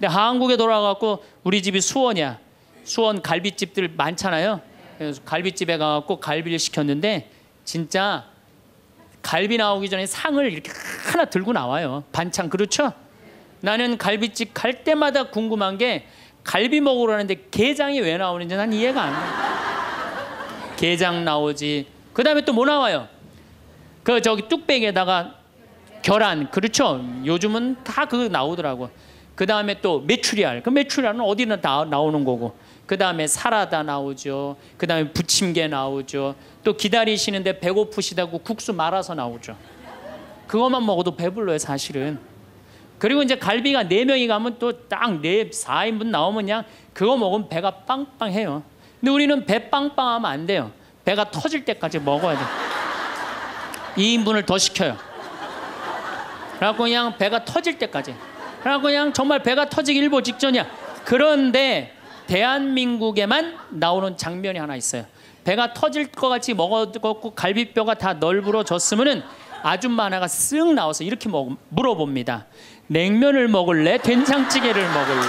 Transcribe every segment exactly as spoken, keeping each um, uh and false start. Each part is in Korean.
근데 한국에 돌아가고 우리 집이 수원이야. 수원 갈비집들 많잖아요. 그래서 갈비집에 가갖고 갈비를 시켰는데 진짜 갈비 나오기 전에 상을 이렇게 하나 들고 나와요. 반찬. 그렇죠? 나는 갈비집 갈 때마다 궁금한 게 갈비 먹으러 가는데 게장이 왜 나오는지 난 이해가 안 돼. 게장 나오지. 그 다음에 또 뭐 나와요? 그 저기 뚝배기에다가 계란. 그렇죠? 요즘은 다 그거 나오더라고. 그 다음에 또 메추리알. 그 메추리알은 어디나 다 나오는 거고. 그 다음에 사라다 나오죠. 그 다음에 부침개 나오죠. 또 기다리시는데 배고프시다고 국수 말아서 나오죠. 그것만 먹어도 배불러요, 사실은. 그리고 이제 갈비가 네 명이 가면 또 딱 네, 사 인분 나오면 그냥 그거 먹으면 배가 빵빵해요. 근데 우리는 배 빵빵하면 안 돼요. 배가 터질 때까지 먹어야 돼. 이 인분을 더 시켜요. 그래갖고 그냥 배가 터질 때까지. 그래갖고 그냥 정말 배가 터지기 일보 직전이야. 그런데 대한민국에만 나오는 장면이 하나 있어요. 배가 터질 것 같이 먹어갖고 갈비뼈가 다 널브러졌으면은 아줌마 하나가 쓱 나와서 이렇게 먹, 물어봅니다. 냉면을 먹을래? 된장찌개를 먹을래?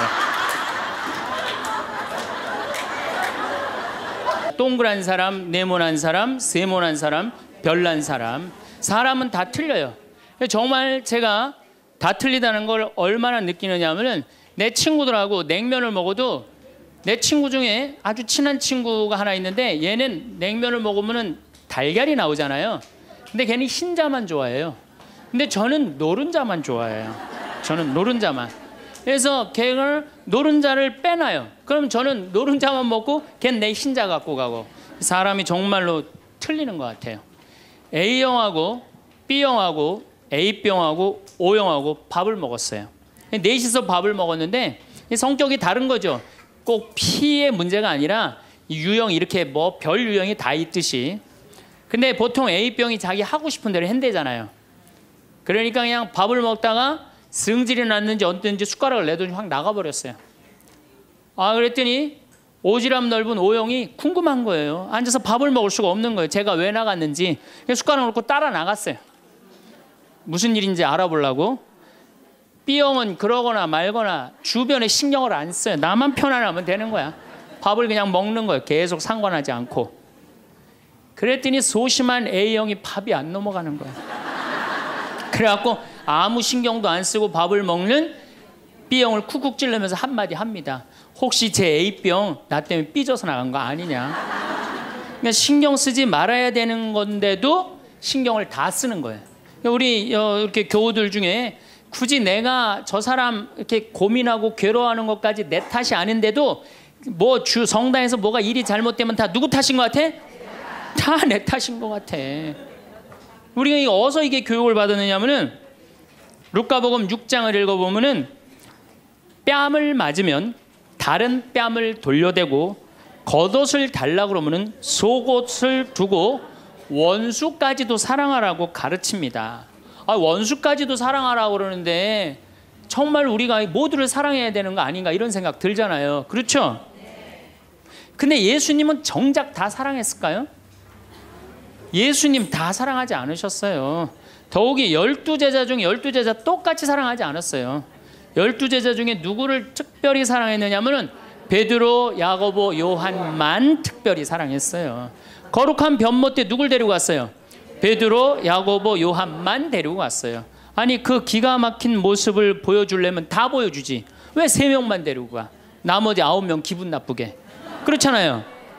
동그란 사람, 네모난 사람, 세모난 사람, 별난 사람. 사람은 다 틀려요. 정말 제가 다 틀리다는 걸 얼마나 느끼느냐 하면은 내 친구들하고 냉면을 먹어도 내 친구 중에 아주 친한 친구가 하나 있는데 얘는 냉면을 먹으면은 달걀이 나오잖아요. 근데 걔는 흰자만 좋아해요. 근데 저는 노른자만 좋아해요. 저는 노른자만. 그래서 걔를 노른자를 빼놔요. 그럼 저는 노른자만 먹고 걔는 내 흰자 갖고 가고. 사람이 정말로 틀리는 것 같아요. A형하고 B형하고 A병하고 O형하고 밥을 먹었어요. 넷이서 밥을 먹었는데 성격이 다른 거죠. 꼭 P의 문제가 아니라 유형 이렇게 뭐 별 유형이 다 있듯이. 근데 보통 A병이 자기 하고 싶은 대로 한대잖아요. 그러니까 그냥 밥을 먹다가 승질이 났는지 어땠는지 숟가락을 내더니 확 나가버렸어요. 아 그랬더니 오지랖 넓은 O형이 궁금한 거예요. 앉아서 밥을 먹을 수가 없는 거예요. 제가 왜 나갔는지. 숟가락을 놓고 따라 나갔어요. 무슨 일인지 알아보려고. B형은 그러거나 말거나 주변에 신경을 안 써요. 나만 편안하면 되는 거야. 밥을 그냥 먹는 거예요. 계속 상관하지 않고. 그랬더니 소심한 A형이 밥이 안 넘어가는 거야. 그래갖고 아무 신경도 안 쓰고 밥을 먹는 B형을 쿡쿡 찌르면서 한마디 합니다. 혹시 제 A병 나 때문에 삐져서 나간 거 아니냐. 그러니까 신경 쓰지 말아야 되는 건데도 신경을 다 쓰는 거예요. 우리 이렇게 교우들 중에 굳이 내가 저 사람 이렇게 고민하고 괴로워하는 것까지 내 탓이 아닌데도 뭐 주 성당에서 뭐가 일이 잘못되면 다 누구 탓인 것 같아? 다 내 탓인 것 같아. 우리가 어디서 이게 교육을 받았느냐면은 루카복음 육 장을 읽어보면은 뺨을 맞으면 다른 뺨을 돌려대고 겉옷을 달라 그러면은 속옷을 두고 원수까지도 사랑하라고 가르칩니다. 아, 원수까지도 사랑하라고 그러는데 정말 우리가 모두를 사랑해야 되는 거 아닌가 이런 생각 들잖아요. 그렇죠? 근데 예수님은 정작 다 사랑했을까요? 예수님 다 사랑하지 않으셨어요. 더욱이 열두 제자 중에 열두 제자 똑같이 사랑하지 않았어요. 열두 제자 중에 누구를 특별히 사랑했느냐 하면은 베드로, 야고보, 요한만 특별히 사랑했어요. 거룩한 변모 때 누굴 데리고 갔어요? 베드로, 야고보, 요한만 데리고 갔어요. 아니 그 기가 막힌 모습을 보여주려면 다 보여주지. 왜 세 명만 데리고 가? 나머지 아홉 명 기분 나쁘게. 그렇잖아요.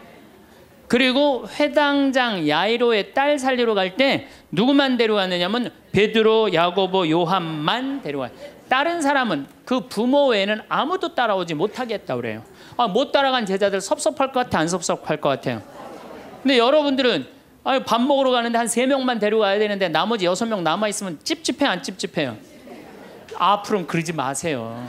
그리고 회당장 야이로의 딸 살리러 갈 때 누구만 데려갔느냐면 베드로, 야고보, 요한만 데려가요. 다른 사람은 그 부모 외에는 아무도 따라오지 못하겠다 그래요. 아, 못 따라간 제자들 섭섭할 것 같아, 안 섭섭할 것 같아요? 근데 여러분들은 아, 밥 먹으러 가는데 한 세 명만 데려가야 되는데 나머지 여섯 명 남아있으면 찝찝해, 안 찝찝해요? 앞으로는 그러지 마세요.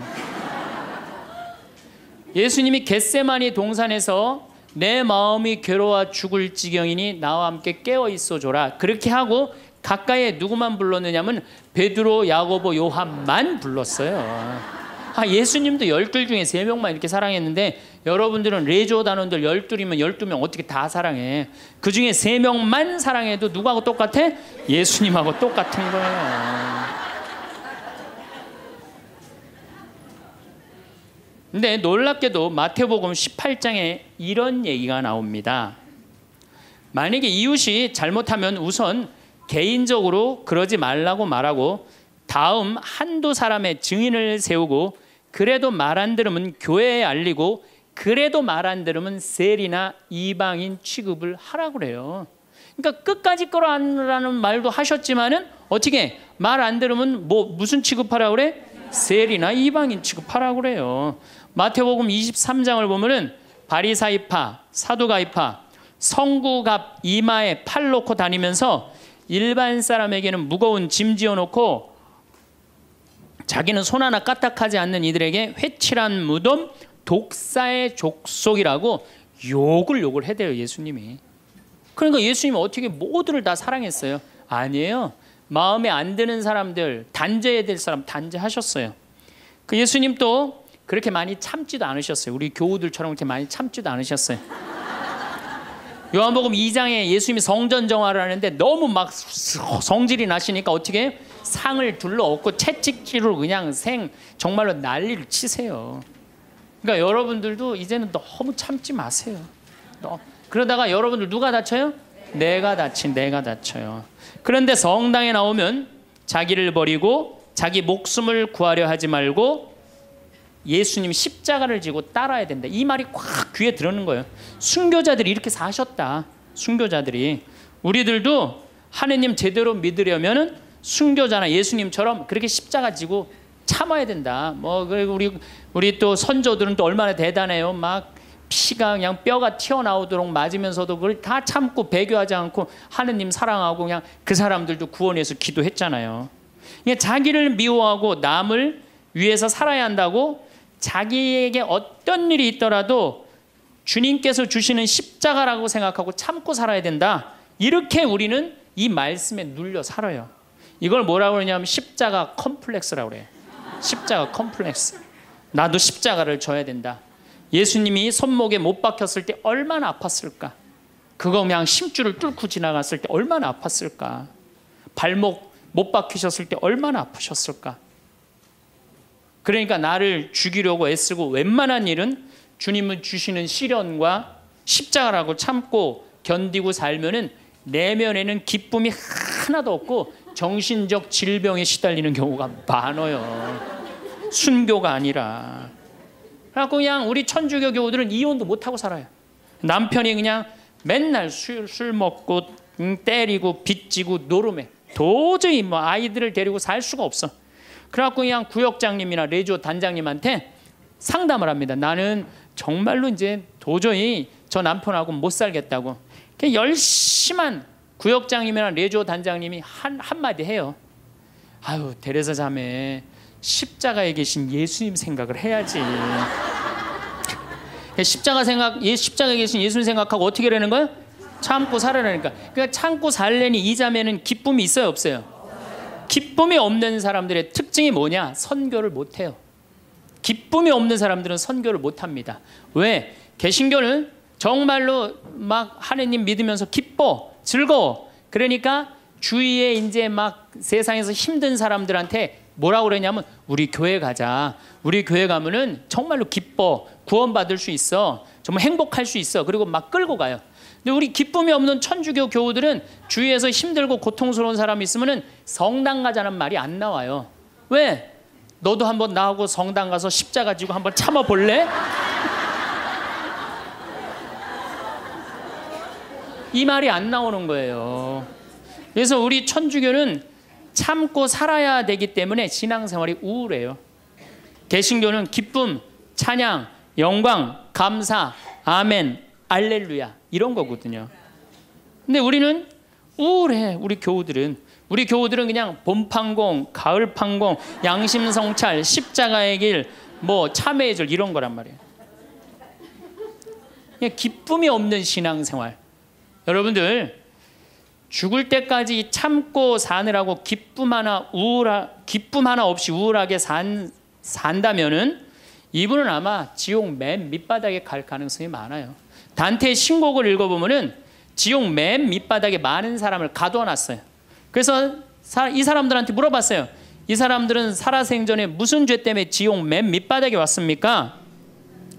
예수님이 겟세마니 동산에서 내 마음이 괴로워 죽을 지경이니 나와 함께 깨어 있어줘라. 그렇게 하고 가까이에 누구만 불렀느냐면 베드로, 야고보, 요한만 불렀어요. 아, 예수님도 열둘 중에 세 명만 이렇게 사랑했는데 여러분들은 레조 단원들 열둘이면 열두 명 어떻게 다 사랑해? 그 중에 세 명만 사랑해도 누구하고 똑같아? 예수님하고 똑같은 거예요. 근데 놀랍게도 마태복음 십팔 장에 이런 얘기가 나옵니다. 만약에 이웃이 잘못하면 우선 개인적으로 그러지 말라고 말하고 다음 한두 사람의 증인을 세우고 그래도 말 안 들으면 교회에 알리고 그래도 말 안 들으면 세리나 이방인 취급을 하라고 그래요. 그러니까 끝까지 끌어안으라는 말도 하셨지만은 어떻게 말 안 들으면 뭐 무슨 취급하라고 그래? 세리나 이방인 취급하라고 그래요. 마태복음 이십삼 장을 보면은 바리사이파, 사두가이파, 성구갑 이마에 팔 놓고 다니면서 일반 사람에게는 무거운 짐 지어놓고 자기는 손 하나 까딱하지 않는 이들에게 회칠한 무덤, 독사의 족속이라고 욕을 욕을 해대요, 예수님이. 그러니까 예수님은 어떻게 모두를 다 사랑했어요? 아니에요. 마음에 안 드는 사람들, 단죄해야 될 사람 단죄하셨어요. 그 예수님 또 그렇게 많이 참지도 않으셨어요. 우리 교우들처럼 그렇게 많이 참지도 않으셨어요. 요한복음 이 장에 예수님이 성전 정화를 하는데 너무 막 성질이 나시니까 어떻게 해요? 상을 둘러엎고 채찍질로 그냥 생 정말로 난리를 치세요. 그러니까 여러분들도 이제는 너무 참지 마세요. 너, 그러다가 여러분들 누가 다쳐요? 내가 다친 내가 다쳐요. 그런데 성당에 나오면 자기를 버리고 자기 목숨을 구하려 하지 말고 예수님 십자가를 지고 따라야 된다. 이 말이 꽉 귀에 들어오는 거예요. 순교자들이 이렇게 사셨다. 순교자들이. 우리들도 하느님 제대로 믿으려면은 순교자나 예수님처럼 그렇게 십자가 지고 참아야 된다. 뭐 그리고 우리 우리 또 선조들은 또 얼마나 대단해요. 막 피가 그냥 뼈가 튀어나오도록 맞으면서도 그걸 다 참고 배교하지 않고 하느님 사랑하고 그냥 그 사람들도 구원해서 기도했잖아요. 그러니까 자기를 미워하고 남을 위해서 살아야 한다고 자기에게 어떤 일이 있더라도 주님께서 주시는 십자가라고 생각하고 참고 살아야 된다. 이렇게 우리는 이 말씀에 눌려 살아요. 이걸 뭐라고 그러냐면 십자가 컴플렉스라고 그래요. 십자가 컴플렉스. 나도 십자가를 져야 된다. 예수님이 손목에 못 박혔을 때 얼마나 아팠을까? 그거 그냥 심줄을 뚫고 지나갔을 때 얼마나 아팠을까? 발목 못 박히셨을 때 얼마나 아프셨을까? 그러니까 나를 죽이려고 애쓰고 웬만한 일은 주님은 주시는 시련과 십자가라고 참고 견디고 살면은 내면에는 기쁨이 하나도 없고 정신적 질병에 시달리는 경우가 많아요. 순교가 아니라. 그래갖고 그냥 우리 천주교 교우들은 이혼도 못하고 살아요. 남편이 그냥 맨날 술, 술 먹고 때리고 빚지고 노름해. 도저히 뭐 아이들을 데리고 살 수가 없어. 그래갖고 그냥 구역장님이나 레조 단장님한테 상담을 합니다. 나는 정말로 이제 도저히 저 남편하고 못 살겠다고. 그냥 열심한 구역장님이나 레조 단장님이 한, 한마디 해요. 아유, 데레사 자매, 십자가에 계신 예수님 생각을 해야지. 십자가 생각, 십자가에 계신 예수님 생각하고 어떻게 하라는 거야? 참고 살아라니까. 그러니까 참고 살래니 이 자매는 기쁨이 있어요, 없어요? 기쁨이 없는 사람들의 특징이 뭐냐? 선교를 못해요. 기쁨이 없는 사람들은 선교를 못합니다. 왜? 개신교는 정말로 막 하느님 믿으면서 기뻐, 즐거워. 그러니까 주위에 이제 막 세상에서 힘든 사람들한테 뭐라고 그러냐면 우리 교회 가자. 우리 교회 가면은 정말로 기뻐, 구원받을 수 있어, 정말 행복할 수 있어. 그리고 막 끌고 가요. 근데 우리 기쁨이 없는 천주교 교우들은 주위에서 힘들고 고통스러운 사람이 있으면은 성당 가자는 말이 안 나와요. 왜? 너도 한번 나하고 성당 가서 십자가 지고 한번 참아 볼래? 이 말이 안 나오는 거예요. 그래서 우리 천주교는 참고 살아야 되기 때문에 신앙생활이 우울해요. 개신교는 기쁨, 찬양, 영광, 감사, 아멘, 알렐루야 이런 거거든요. 근데 우리는 우울해. 우리 교우들은 우리 교우들은 그냥 봄판공, 가을판공, 양심성찰, 십자가의 길, 뭐 참회의 절 이런 거란 말이에요. 그냥 기쁨이 없는 신앙생활. 여러분들 죽을 때까지 참고 사느라고 기쁨 하나 우울하, 기쁨 하나 없이 우울하게 산, 산다면은 이분은 아마 지옥 맨 밑바닥에 갈 가능성이 많아요. 단테의 신곡을 읽어보면은 지옥 맨 밑바닥에 많은 사람을 가둬놨어요. 그래서 이 사람들한테 물어봤어요. 이 사람들은 살아생전에 무슨 죄 때문에 지옥 맨 밑바닥에 왔습니까?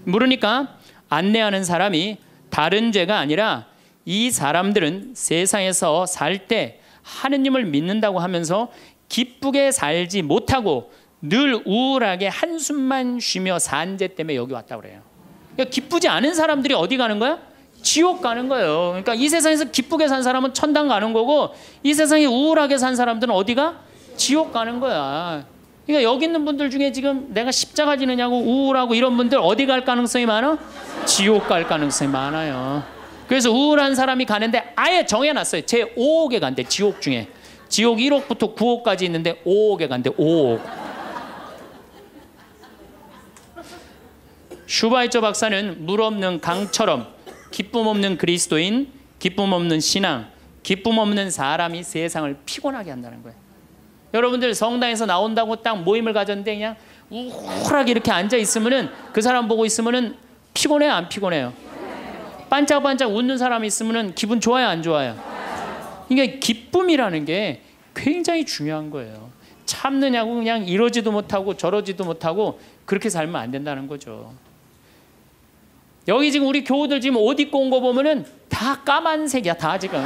물으니까 안내하는 사람이 다른 죄가 아니라 이 사람들은 세상에서 살 때 하느님을 믿는다고 하면서 기쁘게 살지 못하고 늘 우울하게 한숨만 쉬며 산 죄 때문에 여기 왔다고 그래요. 그러니까 기쁘지 않은 사람들이 어디 가는 거야? 지옥 가는 거예요. 그러니까 이 세상에서 기쁘게 산 사람은 천당 가는 거고, 이 세상에 우울하게 산 사람들은 어디가? 지옥 가는 거야. 그러니까 여기 있는 분들 중에 지금 내가 십자가 지느냐고 우울하고 이런 분들 어디 갈 가능성이 많아? 지옥 갈 가능성이 많아요. 그래서 우울한 사람이 가는데 아예 정해놨어요. 제오 억에 간대. 지옥 중에 지옥 일 억부터 구 억까지 있는데 오 억에 간대. 오 억. 슈바이처 박사는 물 없는 강처럼 기쁨 없는 그리스도인, 기쁨 없는 신앙, 기쁨 없는 사람이 세상을 피곤하게 한다는 거예요. 여러분들 성당에서 나온다고 딱 모임을 가졌는데 그냥 우울하게 이렇게 앉아 있으면은, 그 사람 보고 있으면은 피곤해요, 안 피곤해요? 반짝반짝 웃는 사람이 있으면은 기분 좋아요, 안 좋아요? 그러니까 기쁨이라는 게 굉장히 중요한 거예요. 참느냐고 그냥 이러지도 못하고 저러지도 못하고 그렇게 살면 안 된다는 거죠. 여기 지금 우리 교우들 지금 옷 입고 온 거 보면은 다 까만색이야, 다 지금.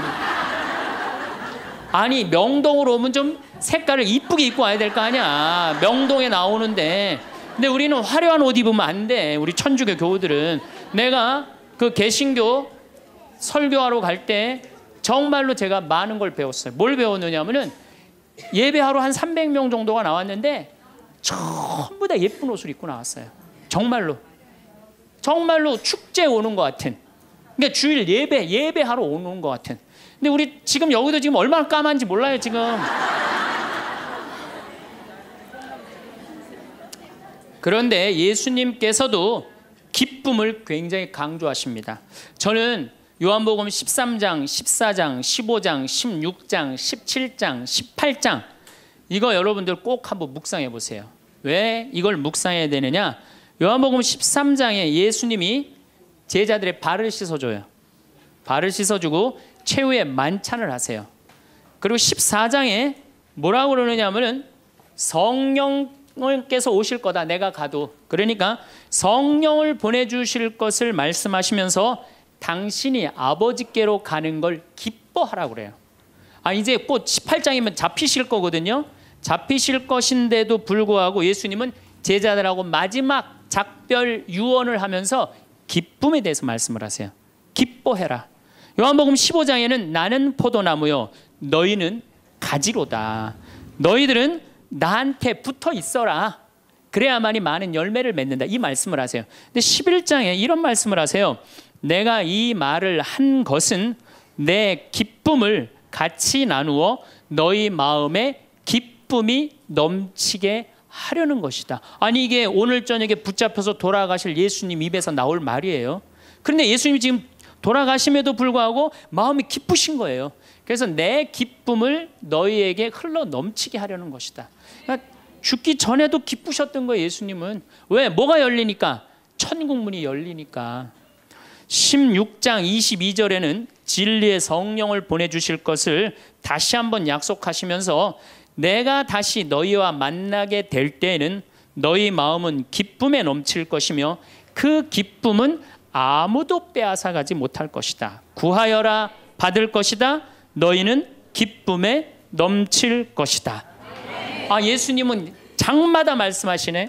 아니 명동으로 오면 좀 색깔을 이쁘게 입고 와야 될 거 아니야. 명동에 나오는데. 근데 우리는 화려한 옷 입으면 안 돼. 우리 천주교 교우들은. 내가 그 개신교 설교하러 갈 때 정말로 제가 많은 걸 배웠어요. 뭘 배웠느냐면은 예배하러 한 삼백 명 정도가 나왔는데 전부 다 예쁜 옷을 입고 나왔어요. 정말로. 정말로 축제에 오는 것 같은. 그러니까 주일 예배, 예배하러 오는 것 같은. 근데 우리 지금 여기도 지금 얼마나 까만지 몰라요, 지금. 그런데 예수님께서도 기쁨을 굉장히 강조하십니다. 저는 요한복음 십삼 장, 십사 장, 십오 장, 십육 장, 십칠 장, 십팔 장 이거 여러분들 꼭 한번 묵상해 보세요. 왜 이걸 묵상해야 되느냐? 요한복음 십삼 장에 예수님이 제자들의 발을 씻어줘요. 발을 씻어주고 최후의 만찬을 하세요. 그리고 십사 장에 뭐라고 그러느냐면은 성령께서 오실 거다, 내가 가도. 그러니까 성령을 보내주실 것을 말씀하시면서 당신이 아버지께로 가는 걸 기뻐하라고 그래요. 아, 이제 곧 십팔 장이면 잡히실 거거든요. 잡히실 것인데도 불구하고 예수님은 제자들하고 마지막 작별 유언을 하면서 기쁨에 대해서 말씀을 하세요. 기뻐해라. 요한복음 십오 장에는 나는 포도나무요 너희는 가지로다. 너희들은 나한테 붙어 있어라. 그래야만이 많은 열매를 맺는다. 이 말씀을 하세요. 근데 십일 장에 이런 말씀을 하세요. 내가 이 말을 한 것은 내 기쁨을 같이 나누어 너희 마음에 기쁨이 넘치게 하려는 것이다. 아니 이게 오늘 저녁에 붙잡혀서 돌아가실 예수님 입에서 나올 말이에요. 그런데 예수님이 지금 돌아가심에도 불구하고 마음이 기쁘신 거예요. 그래서 내 기쁨을 너희에게 흘러 넘치게 하려는 것이다. 그러니까 죽기 전에도 기쁘셨던 거예요, 예수님은. 왜? 뭐가 열리니까? 천국문이 열리니까. 십육 장 이십이 절에는 진리의 성령을 보내주실 것을 다시 한번 약속하시면서 내가 다시 너희와 만나게 될 때에는 너희 마음은 기쁨에 넘칠 것이며 그 기쁨은 아무도 빼앗아가지 못할 것이다. 구하여라 받을 것이다. 너희는 기쁨에 넘칠 것이다. 아, 예수님은 장마다 말씀하시네.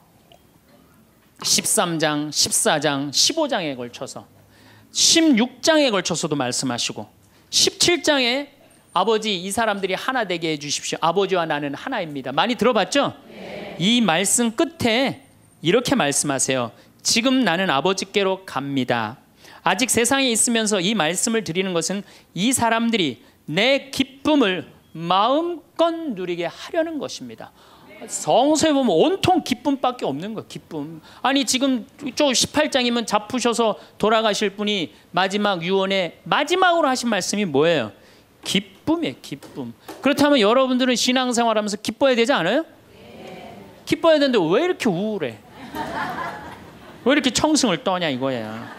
십삼 장, 십사 장, 십오 장에 걸쳐서, 십육 장에 걸쳐서도 말씀하시고, 십칠 장에 아버지 이 사람들이 하나 되게 해주십시오. 아버지와 나는 하나입니다. 많이 들어봤죠? 네. 이 말씀 끝에 이렇게 말씀하세요. 지금 나는 아버지께로 갑니다. 아직 세상에 있으면서 이 말씀을 드리는 것은 이 사람들이 내 기쁨을 마음껏 누리게 하려는 것입니다. 성서에 보면 온통 기쁨밖에 없는 거예요. 기쁨. 아니 지금 저 십팔 장이면 잡으셔서 돌아가실 분이 마지막 유언에 마지막으로 하신 말씀이 뭐예요? 기쁨이에요. 기쁨. 그렇다면 여러분들은 신앙생활하면서 기뻐야 되지 않아요? 네. 기뻐야 되는데 왜 이렇게 우울해? 왜 이렇게 청승을 떠냐 이거야.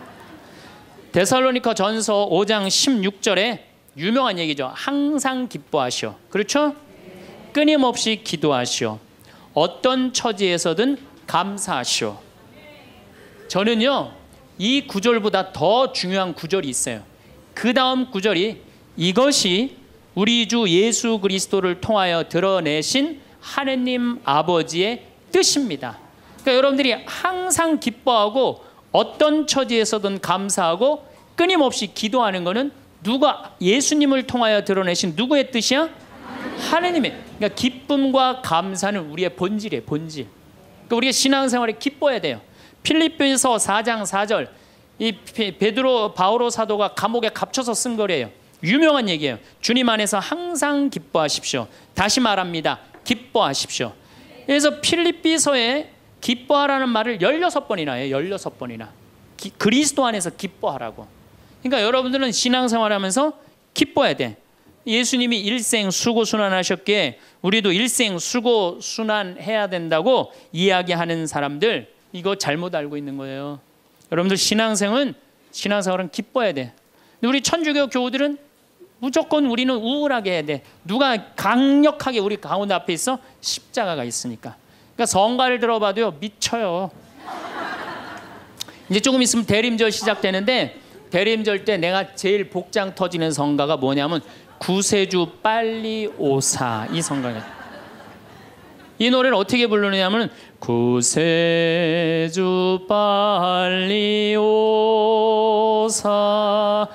데살로니가 전서 오 장 십육 절에 유명한 얘기죠. 항상 기뻐하시오. 그렇죠? 끊임없이 기도하시오. 어떤 처지에서든 감사하시오. 저는요 이 구절보다 더 중요한 구절이 있어요. 그 다음 구절이 이것이 우리 주 예수 그리스도를 통하여 드러내신 하느님 아버지의 뜻입니다. 그러니까 여러분들이 항상 기뻐하고 어떤 처지에서든 감사하고 끊임없이 기도하는 것은 누가 예수님을 통하여 드러내신 누구의 뜻이야? 하느님의. 그러니까 기쁨과 감사는 우리의 본질이에요. 본질. 그러니까 우리가 신앙생활에 기뻐야 돼요. 필립보서 사 장 사 절 이 베드로 바오로 사도가 감옥에 갇혀서 쓴 거래요. 유명한 얘기예요. 주님 안에서 항상 기뻐하십시오. 다시 말합니다. 기뻐하십시오. 그래서 필립비서에 기뻐하라는 말을 열여섯 번이나 해요. 열여섯 번이나. 기, 그리스도 안에서 기뻐하라고. 그러니까 여러분들은 신앙생활하면서 기뻐해야 돼. 예수님이 일생 수고순환하셨기에 우리도 일생 수고순환해야 된다고 이야기하는 사람들 이거 잘못 알고 있는 거예요. 여러분들 신앙생활은 신앙생활은 기뻐해야 돼. 근데 우리 천주교 교우들은 무조건 우리는 우울하게 해야 돼. 누가 강력하게 우리 가운데 앞에 있어? 십자가가 있으니까. 그러니까 성가를 들어봐도요 미쳐요. 이제 조금 있으면 대림절 시작되는데 대림절 때 내가 제일 복장 터지는 성가가 뭐냐면 구세주 빨리 오사 이 성가예요. 이 노래를 어떻게 부르느냐면 구세주 빨리 오사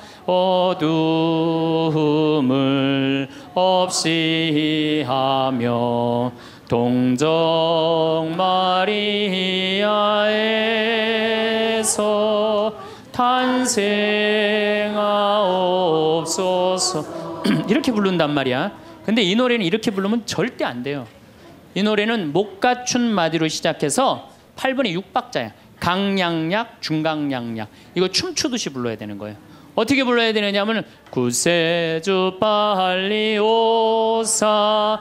어두움을 없이 하며 동정 마리아에서 탄생하옵소서 이렇게 부른단 말이야. 근데 이 노래는 이렇게 부르면 절대 안 돼요. 이 노래는 목 갖춘 마디로 시작해서 팔 분의 육 박자야. 강량약, 중강량약. 이거 춤추듯이 불러야 되는 거예요. 어떻게 불러야 되느냐면 구세주 빨리 오사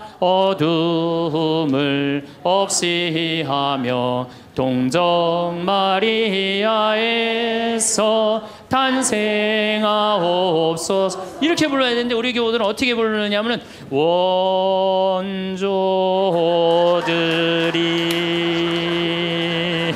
어둠을 없이 하며 동정 마리아에서 탄생하옵소서 이렇게 불러야 되는데 우리 교우들은 어떻게 부르느냐면 원조들이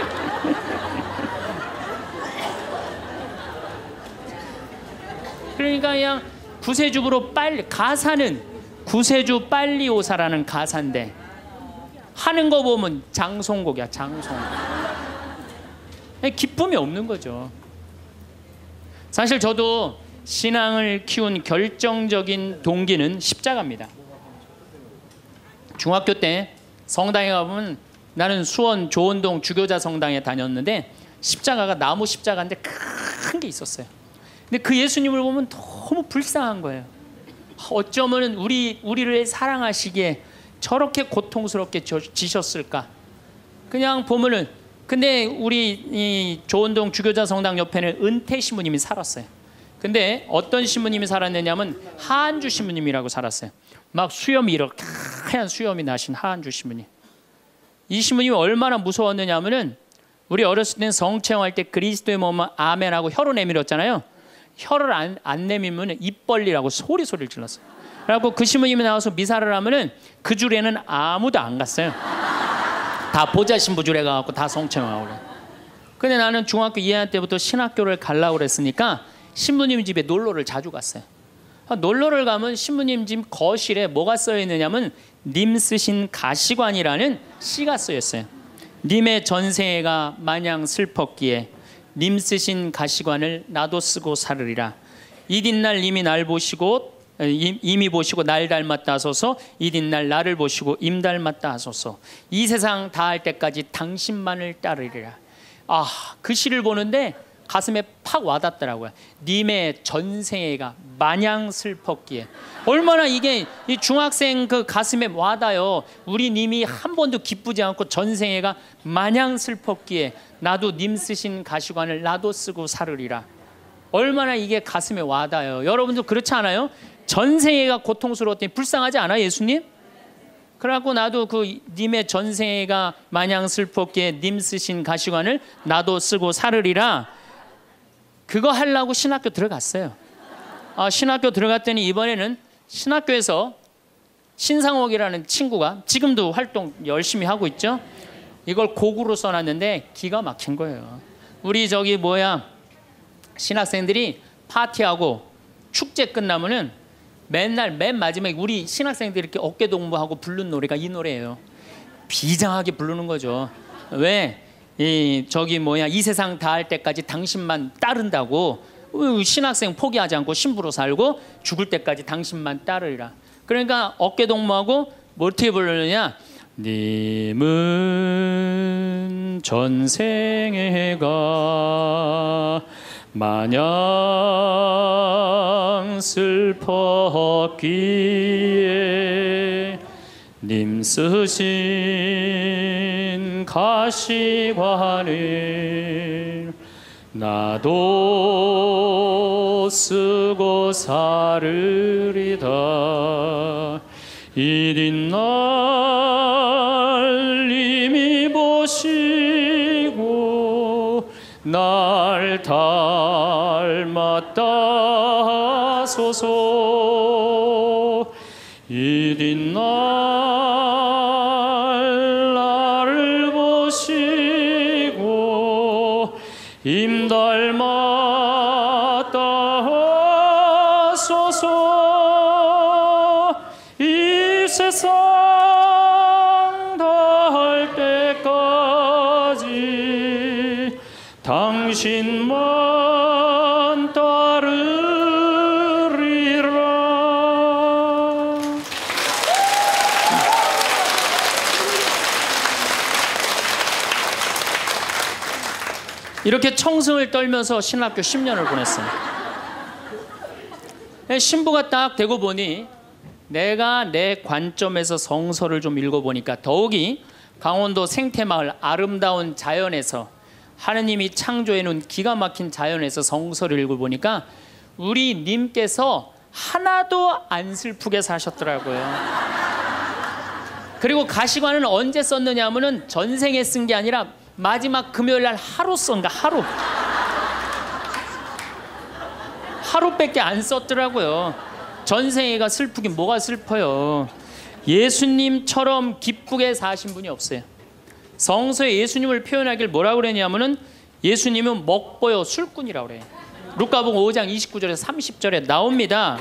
그러니까 그냥 구세주로 빨리 가사는 구세주 빨리 오사라는 가사인데 하는 거 보면 장송곡이야. 장송곡. 기쁨이 없는 거죠. 사실 저도 신앙을 키운 결정적인 동기는 십자가입니다. 중학교 때 성당에 가보면 나는 수원 조원동 주교자 성당에 다녔는데 십자가가 나무 십자가인데 큰 게 있었어요. 근데 그 예수님을 보면 너무 불쌍한 거예요. 어쩌면 우리, 우리를 사랑하시기에 저렇게 고통스럽게 지셨을까. 그냥 보면은 근데 우리 이 조원동 주교자 성당 옆에는 은퇴 신부님이 살았어요. 근데 어떤 신부님이 살았느냐면 하한주 신부님이라고 살았어요. 막 수염이 이렇게 하얀 수염이 나신 하한주 신부님. 이 신부님이 얼마나 무서웠느냐면은 우리 어렸을 때는 성체험할 때 그리스도의 몸은 아멘하고 혀로 내밀었잖아요. 혀를 안, 안 내밀면 입 벌리라고 소리 소리를 질렀어요. 그래갖고 그 신부님이 나와서 미사를 하면은 그 줄에는 아무도 안 갔어요. 다 보좌 신부 줄에 가갖고 다 성체험하고 그래. 근데 나는 중학교 이 학년 때부터 신학교를 가려고 그랬으니까 신부님 집에 놀러를 자주 갔어요. 놀러를 가면 신부님 집 거실에 뭐가 써 있느냐면 님 쓰신 가시관이라는 시가 쓰여 있어요. 님의 전생애가 마냥 슬펐기에 님 쓰신 가시관을 나도 쓰고 살으리라. 이튿날 님이 날 보시고 임이 보시고 날 닮았다 하소서. 이튿날 나를 보시고 임 닮았다 하소서. 이 세상 다할 때까지 당신만을 따르리라. 아, 그 시를 보는데 가슴에 팍 와닿더라고요. 님의 전생애가 마냥 슬펐기에. 얼마나 이게 이 중학생 그 가슴에 와닿아요. 우리 님이 한 번도 기쁘지 않고 전생애가 마냥 슬펐기에 나도 님 쓰신 가시관을 나도 쓰고 살으리라. 얼마나 이게 가슴에 와닿아요. 여러분도 그렇지 않아요? 전생애가 고통스러웠더니 불쌍하지 않아 예수님? 그래갖고 나도 그 님의 전생애가 마냥 슬펐기에 님 쓰신 가시관을 나도 쓰고 살으리라. 그거 하려고 신학교 들어갔어요. 아, 신학교 들어갔더니 이번에는 신학교에서 신상옥이라는 친구가 지금도 활동 열심히 하고 있죠. 이걸 곡으로 써놨는데 기가 막힌 거예요. 우리 저기 뭐야 신학생들이 파티하고 축제 끝나면은 맨날 맨 마지막에 우리 신학생들이 이렇게 어깨 동무하고 부르는 노래가 이 노래예요. 비장하게 부르는 거죠. 왜? 이 저기 뭐야 이 세상 다할 때까지 당신만 따른다고 신학생 포기하지 않고 신부로 살고 죽을 때까지 당신만 따르리라. 그러니까 어깨 동무하고 뭐 어떻게 부르느냐? 님은 전생에 가 마냥 슬펐기에 님 쓰신 가시관을 나도 쓰고 살으리다. 이튿날 님이 보시고 날 닮았다소서. 이튿날 나를 보시고 임 닮았다소서. 이 세상 다할 때까지 당신만 따르리라. 이렇게 청승을 떨면서 신학교 십 년을 보냈어요. 신부가 딱 되고 보니 내가 내 관점에서 성서를 좀 읽어보니까 더욱이 강원도 생태마을 아름다운 자연에서 하느님이 창조해놓은 기가 막힌 자연에서 성서를 읽어보니까 우리 님께서 하나도 안 슬프게 사셨더라고요. 그리고 가시관은 언제 썼느냐 하면은 전생에 쓴 게 아니라 마지막 금요일 날 하루 썼는가 하루 하루밖에 안 썼더라고요. 전생애가 슬프긴 뭐가 슬퍼요. 예수님처럼 기쁘게 사신 분이 없어요. 성서에 예수님을 표현하길 뭐라고 그러냐면은 예수님은 먹보요 술꾼이라고 그래요. 루카복음 오 장 이십구 절에서 삼십 절에 나옵니다.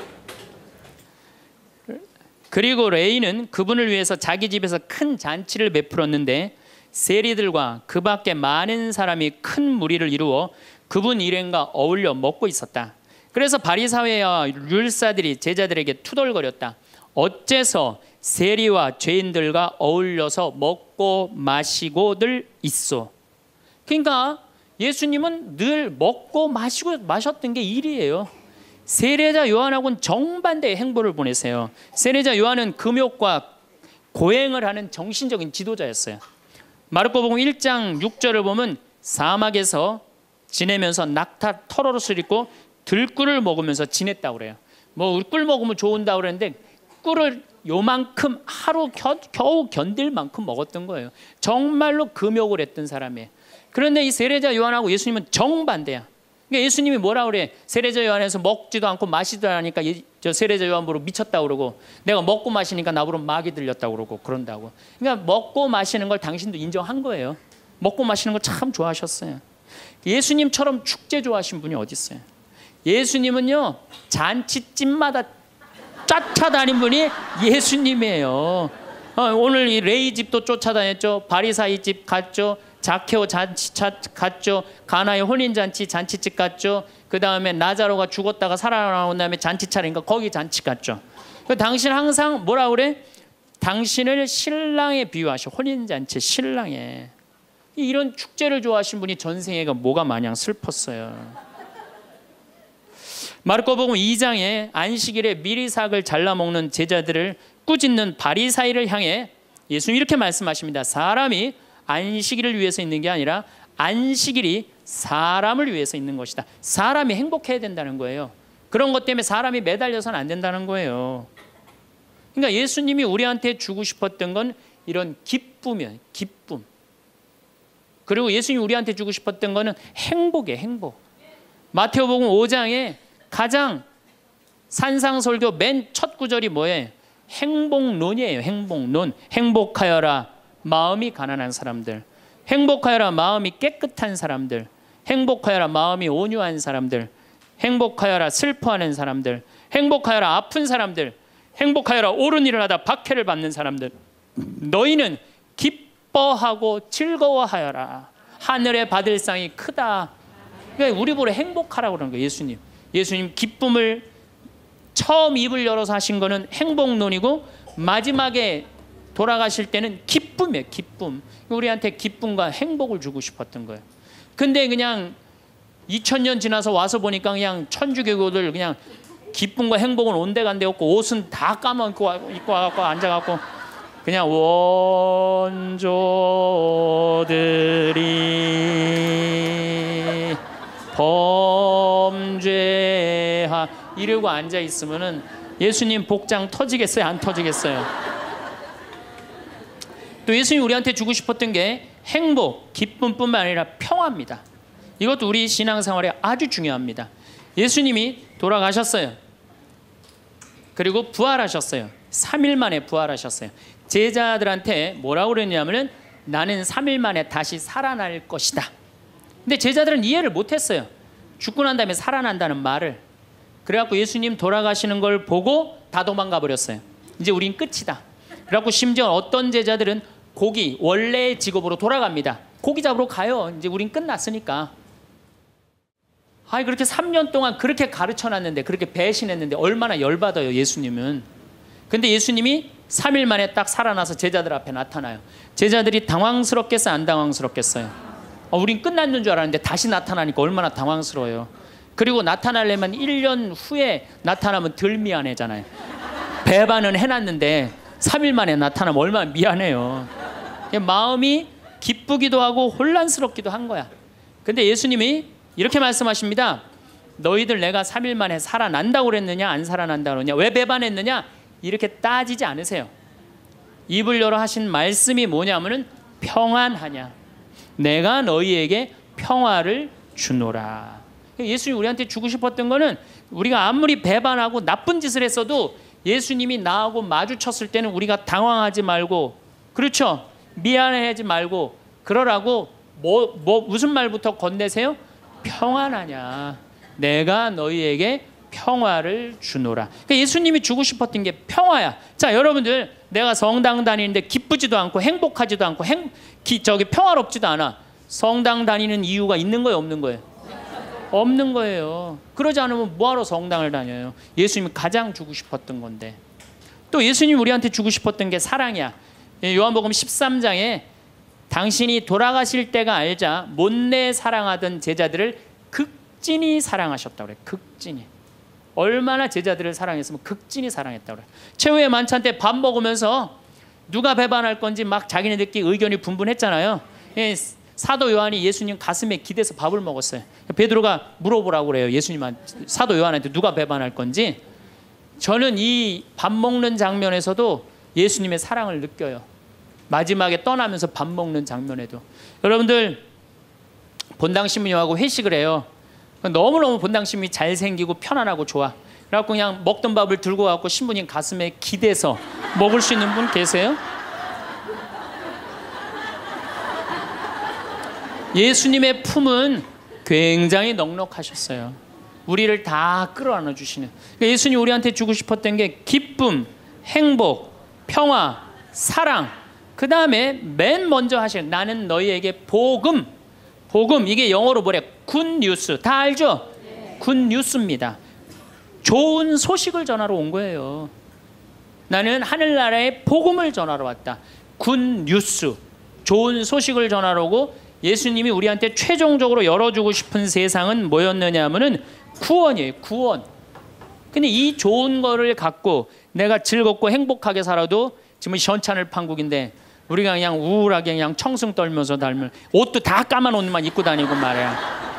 그리고 레이는 그분을 위해서 자기 집에서 큰 잔치를 베풀었는데 세리들과 그 밖에 많은 사람이 큰 무리를 이루어 그분 일행과 어울려 먹고 있었다. 그래서 바리사회와 율사들이 제자들에게 투덜거렸다. 어째서 세리와 죄인들과 어울려서 먹고 마시고들 있어. 그러니까 예수님은 늘 먹고 마시고 마셨던 게 일이에요. 세례자 요한하고는 정반대의 행보를 보내세요. 세례자 요한은 금욕과 고행을 하는 정신적인 지도자였어요. 마르코복음 일 장 육 절을 보면 사막에서 지내면서 낙타 털옷을 입고 들꿀을 먹으면서 지냈다고 그래요. 뭐 꿀 먹으면 좋은다고 그랬는데 꿀을 요만큼 하루 겨, 겨우 견딜 만큼 먹었던 거예요. 정말로 금욕을 했던 사람이에요. 그런데 이 세례자 요한하고 예수님은 정반대야. 그러니까 예수님이 뭐라 그래? 세례자 요한에서 먹지도 않고 마시지도 않으니까 예, 저 세례자 요한 보러 미쳤다고 그러고 내가 먹고 마시니까 나보러 마귀 들렸다고 그러고 그런다고. 그러니까 먹고 마시는 걸 당신도 인정한 거예요. 먹고 마시는 거 참 좋아하셨어요. 예수님처럼 축제 좋아하신 분이 어디 있어요? 예수님은요 잔치집마다 쫓아다닌 분이 예수님이에요. 어, 오늘 이 레이 집도 쫓아다녔죠. 바리사이 집 갔죠. 자케오 잔치 갔죠. 가나의 혼인잔치 잔치집 갔죠. 그 다음에 나자로가 죽었다가 살아나온 다음에 잔치 차린가 거기 잔치 갔죠. 그 당신 항상 뭐라 그래? 당신을 신랑에 비유하셔. 혼인잔치 신랑에. 이런 축제를 좋아하신 분이 전생애가 뭐가 마냥 슬펐어요. 마르코복음 이 장에 안식일에 미리삭을 잘라 먹는 제자들을 꾸짖는 바리사이를 향해 예수님 이렇게 말씀하십니다. 사람이 안식일을 위해서 있는 게 아니라 안식일이 사람을 위해서 있는 것이다. 사람이 행복해야 된다는 거예요. 그런 것 때문에 사람이 매달려서는 안 된다는 거예요. 그러니까 예수님이 우리한테 주고 싶었던 건 이런 기쁨이에요. 기쁨. 그리고 예수님이 우리한테 주고 싶었던 거는 행복이에요. 행복. 마태오복음 오 장에 가장 산상설교 맨 첫 구절이 뭐예요? 행복론이에요. 행복론. 행복하여라 마음이 가난한 사람들, 행복하여라 마음이 깨끗한 사람들, 행복하여라 마음이 온유한 사람들, 행복하여라 슬퍼하는 사람들, 행복하여라 아픈 사람들, 행복하여라 옳은 일을 하다 박해를 받는 사람들. 너희는 기뻐하고 즐거워하여라. 하늘에 받을 상이 크다. 그러니까 우리 보러 행복하라고 그러는 거예요. 예수님. 예수님 기쁨을 처음 입을 열어서 하신 거는 행복론이고 마지막에 돌아가실 때는 기쁨이에요. 기쁨. 우리한테 기쁨과 행복을 주고 싶었던 거예요. 근데 그냥 이천 년 지나서 와서 보니까 그냥 천주교들 그냥 기쁨과 행복은 온데간데 없고 옷은 다 까먹고 입고 와갖고 앉아갖고 그냥 원조들이 범죄하 이러고 앉아 있으면은 예수님 복장 터지겠어요? 안 터지겠어요? 또 예수님이 우리한테 주고 싶었던 게 행복, 기쁨뿐만 아니라 평화입니다. 이것도 우리 신앙생활에 아주 중요합니다. 예수님이 돌아가셨어요. 그리고 부활하셨어요. 삼 일 만에 부활하셨어요. 제자들한테 뭐라고 그랬냐면은 나는 삼 일 만에 다시 살아날 것이다. 근데 제자들은 이해를 못했어요. 죽고 난 다음에 살아난다는 말을. 그래갖고 예수님 돌아가시는 걸 보고 다 도망가 버렸어요. 이제 우린 끝이다. 그래갖고 심지어 어떤 제자들은 고기 원래의 직업으로 돌아갑니다. 고기 잡으러 가요. 이제 우린 끝났으니까. 아니 그렇게 삼 년 동안 그렇게 가르쳐놨는데 그렇게 배신했는데 얼마나 열받아요 예수님은. 근데 예수님이 삼 일 만에 딱 살아나서 제자들 앞에 나타나요. 제자들이 당황스럽겠어요? 안 당황스럽겠어요? 어, 우린 끝났는 줄 알았는데 다시 나타나니까 얼마나 당황스러워요. 그리고 나타나려면 일 년 후에 나타나면 덜 미안해잖아요. 배반은 해놨는데 삼 일 만에 나타나면 얼마나 미안해요. 마음이 기쁘기도 하고 혼란스럽기도 한 거야. 근데 예수님이 이렇게 말씀하십니다. 너희들 내가 삼 일 만에 살아난다고 그랬느냐 안 살아난다고 그랬느냐 왜 배반했느냐 이렇게 따지지 않으세요. 입을 열어 하신 말씀이 뭐냐면은 평안하냐 내가 너희에게 평화를 주노라. 예수님이 우리한테 주고 싶었던 거는 우리가 아무리 배반하고 나쁜 짓을 했어도 예수님이 나하고 마주쳤을 때는 우리가 당황하지 말고 그렇죠 미안해하지 말고 그러라고 뭐, 뭐 무슨 말부터 건네세요? 평안하냐 내가 너희에게 평화를 주노라. 그러니까 예수님이 주고 싶었던 게 평화야. 자 여러분들 내가 성당 다니는데 기쁘지도 않고 행복하지도 않고 행, 기, 저기 평화롭지도 않아. 성당 다니는 이유가 있는 거예요 없는 거예요? 없는 거예요. 그러지 않으면 뭐하러 성당을 다녀요? 예수님이 가장 주고 싶었던 건데. 또 예수님이 우리한테 주고 싶었던 게 사랑이야. 요한복음 십삼 장에 당신이 돌아가실 때가 알자 못내 사랑하던 제자들을 극진히 사랑하셨다고 그래. 극진히. 얼마나 제자들을 사랑했으면 극진히 사랑했다고 그래. 최후의 만찬 때 밥 먹으면서 누가 배반할 건지 막 자기네들끼리 의견이 분분했잖아요. 사도 요한이 예수님 가슴에 기대서 밥을 먹었어요. 베드로가 물어보라고 그래요. 예수님한테 사도 요한한테 누가 배반할 건지. 저는 이 밥 먹는 장면에서도 예수님의 사랑을 느껴요. 마지막에 떠나면서 밥 먹는 장면에도. 여러분들 본당 신부님하고 회식을 해요. 너무너무 본당 신부님이 잘생기고 편안하고 좋아. 그래갖고 그냥 먹던 밥을 들고 와서 신부님 가슴에 기대서 먹을 수 있는 분 계세요? 예수님의 품은 굉장히 넉넉하셨어요. 우리를 다 끌어안아 주시는. 그러니까 예수님 우리한테 주고 싶었던 게 기쁨, 행복, 평화, 사랑. 그 다음에 맨 먼저 하신 나는 너희에게 복음. 복음 이게 영어로 뭐래? 굿뉴스. 다 알죠? 네. 굿뉴스입니다. 좋은 소식을 전하러 온 거예요. 나는 하늘나라의 복음을 전하러 왔다. 굿뉴스. 좋은 소식을 전하러 오고 예수님이 우리한테 최종적으로 열어주고 싶은 세상은 뭐였느냐 하면은 구원이에요. 구원. 근데 이 좋은 거를 갖고 내가 즐겁고 행복하게 살아도 지금 현찬을 판국인데 우리가 그냥 우울하게 그냥 청승 떨면서 닮을 옷도 다 까만 옷만 입고 다니고 말이야.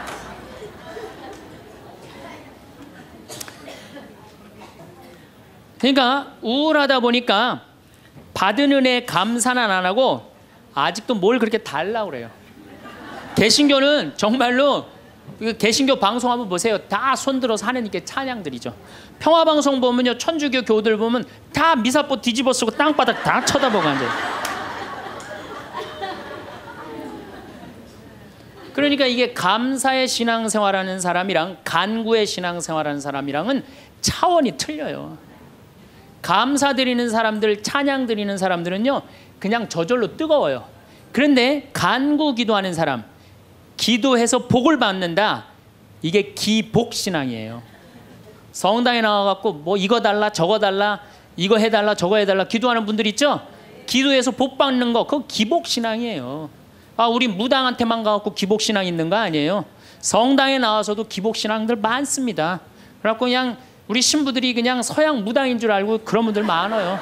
그러니까 우울하다 보니까 받은 은혜 감사는 안 하고 아직도 뭘 그렇게 달라고 그래요. 개신교는 정말로 개신교 방송 한번 보세요. 다 손들어서 하느님께 찬양드리죠. 평화방송 보면요, 천주교 교들 보면 다 미사포 뒤집어 쓰고 땅바닥 다 쳐다보고 앉아요. 그러니까 이게 감사의 신앙생활하는 사람이랑 간구의 신앙생활하는 사람이랑은 차원이 틀려요. 감사드리는 사람들, 찬양 드리는 사람들은요 그냥 저절로 뜨거워요. 그런데 간구 기도하는 사람, 기도해서 복을 받는다, 이게 기복신앙이에요. 성당에 나와갖고 뭐 이거 달라 저거 달라 이거 해달라 저거 해달라 기도하는 분들 있죠? 기도해서 복 받는 거, 그거 기복신앙이에요. 아, 우리 무당한테만 가갖고 기복신앙 있는 거 아니에요. 성당에 나와서도 기복신앙들 많습니다. 그래갖고 그냥 우리 신부들이 그냥 서양 무당인 줄 알고 그런 분들 많아요.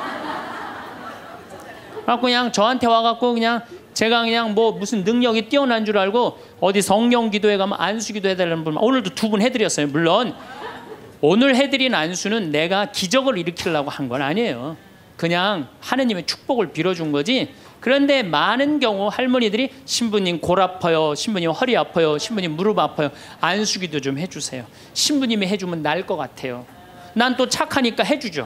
그래갖고 그냥 저한테 와갖고 그냥 제가 그냥 뭐 무슨 능력이 뛰어난 줄 알고 어디 성령 기도회 가면 안수 기도 해달라는 분, 오늘도 두 분 해드렸어요. 물론 오늘 해드린 안수는 내가 기적을 일으키려고 한 건 아니에요. 그냥 하느님의 축복을 빌어준 거지. 그런데 많은 경우 할머니들이 신부님 골 아파요, 신부님 허리 아파요, 신부님 무릎 아파요, 안수기도 좀 해주세요. 신부님이 해주면 나을 것 같아요. 난 또 착하니까 해주죠.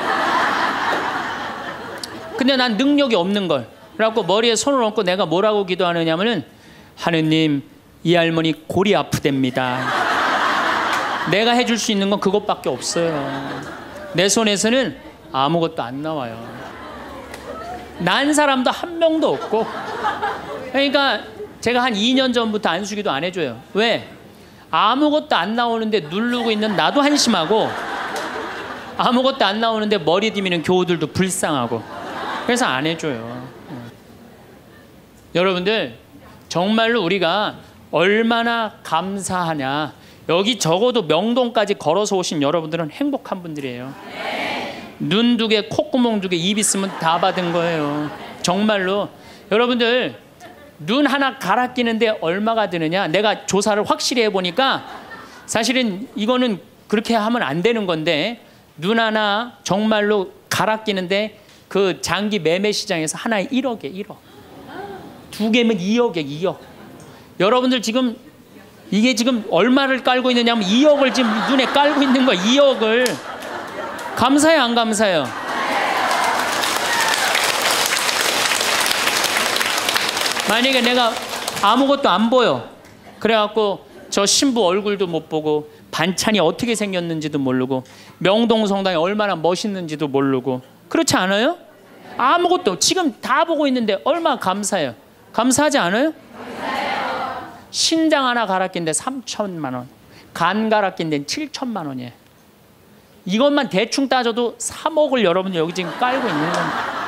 근데 난 능력이 없는 걸. 그래갖고 머리에 손을 얹고 내가 뭐라고 기도하느냐면은, 하느님 이 할머니 골이 아프답니다. 내가 해줄 수 있는 건 그것밖에 없어요. 내 손에서는 아무것도 안 나와요. 난 사람도 한 명도 없고. 그러니까 제가 한 이 년 전부터 안수기도 안 해줘요. 왜? 아무것도 안 나오는데 누르고 있는 나도 한심하고, 아무것도 안 나오는데 머리 디미는 교우들도 불쌍하고, 그래서 안 해줘요. 여러분들 정말로 우리가 얼마나 감사하냐. 여기 적어도 명동까지 걸어서 오신 여러분들은 행복한 분들이에요. 눈 두 개, 콧구멍 두 개, 입 있으면 다 받은 거예요. 정말로. 여러분들 눈 하나 갈아 끼는데 얼마가 드느냐, 내가 조사를 확실히 해보니까 사실은 이거는 그렇게 하면 안 되는 건데, 눈 하나 정말로 갈아 끼는데 그 장기 매매 시장에서 하나에 일억에 일억, 두 개면 이억에 이억. 여러분들 지금 이게 지금 얼마를 깔고 있느냐면 이억을 지금 눈에 깔고 있는 거야. 이억을. 감사해요, 안 감사해요? 만약에 내가 아무것도 안 보여, 그래갖고 저 신부 얼굴도 못 보고 반찬이 어떻게 생겼는지도 모르고 명동성당이 얼마나 멋있는지도 모르고, 그렇지 않아요? 아무것도 지금 다 보고 있는데 얼마나 감사해요. 감사하지 않아요? 감사해요. 신장 하나 갈아 낀데 삼천만 원, 간 갈아 낀데 칠천만 원이에요. 이것만 대충 따져도 삼억을 여러분들 여기 지금 깔고 있는 겁니다.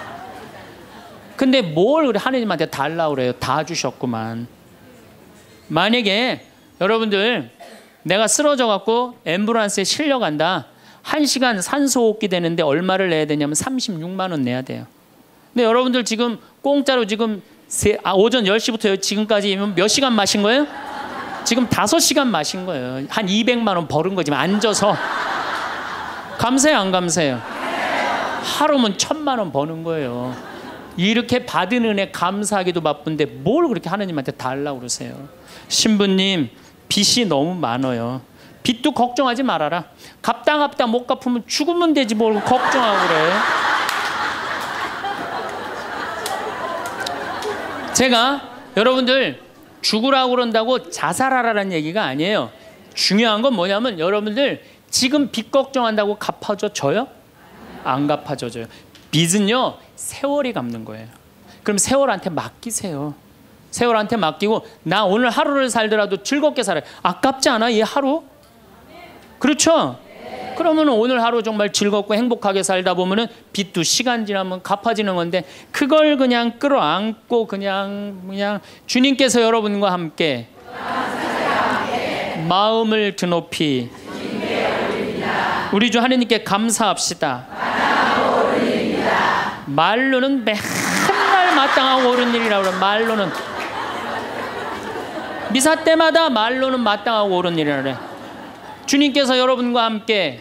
근데 뭘 우리 하느님한테 달라고 그래요? 다 주셨구만. 만약에 여러분들 내가 쓰러져 갖고 앰뷸런스에 실려간다, 한 시간 산소호흡기 되는데 얼마를 내야 되냐면 삼십육만 원 내야 돼요. 근데 여러분들 지금 공짜로 지금 세, 아, 오전 열 시부터 지금까지 몇 시간 마신 거예요? 지금 다섯 시간 마신 거예요. 한 이백만 원 벌은 거지, 앉아서. 감사해요, 안 감사해요? 하루면 천만 원 버는 거예요. 이렇게 받은 은혜 감사하기도 바쁜데 뭘 그렇게 하느님한테 달라고 그러세요? 신부님 빚이 너무 많아요. 빚도 걱정하지 말아라. 갚다 갚다 못 갚으면 죽으면 되지 뭘 걱정하고 그래. 제가 여러분들 죽으라고 그런다고 자살하라는 얘기가 아니에요. 중요한 건 뭐냐면 여러분들 지금 빚 걱정한다고 갚아줘 줘요? 안 갚아줘줘요. 빚은요 세월이 갚는 거예요. 그럼 세월한테 맡기세요. 세월한테 맡기고 나 오늘 하루를 살더라도 즐겁게 살아요. 아깝지 않아 이 하루? 그렇죠? 네. 그러면 오늘 하루 정말 즐겁고 행복하게 살다 보면은 빚도 시간 지나면 갚아지는 건데, 그걸 그냥 끌어안고 그냥 그냥 주님께서 여러분과 함께 마음을 드높이 우리 주 하느님께 감사합시다. 말로는 맨날 마땅하고 옳은 일이라고 그래. 말로는 미사 때마다 말로는 마땅하고 옳은 일이라고 그래. 주님께서 여러분과 함께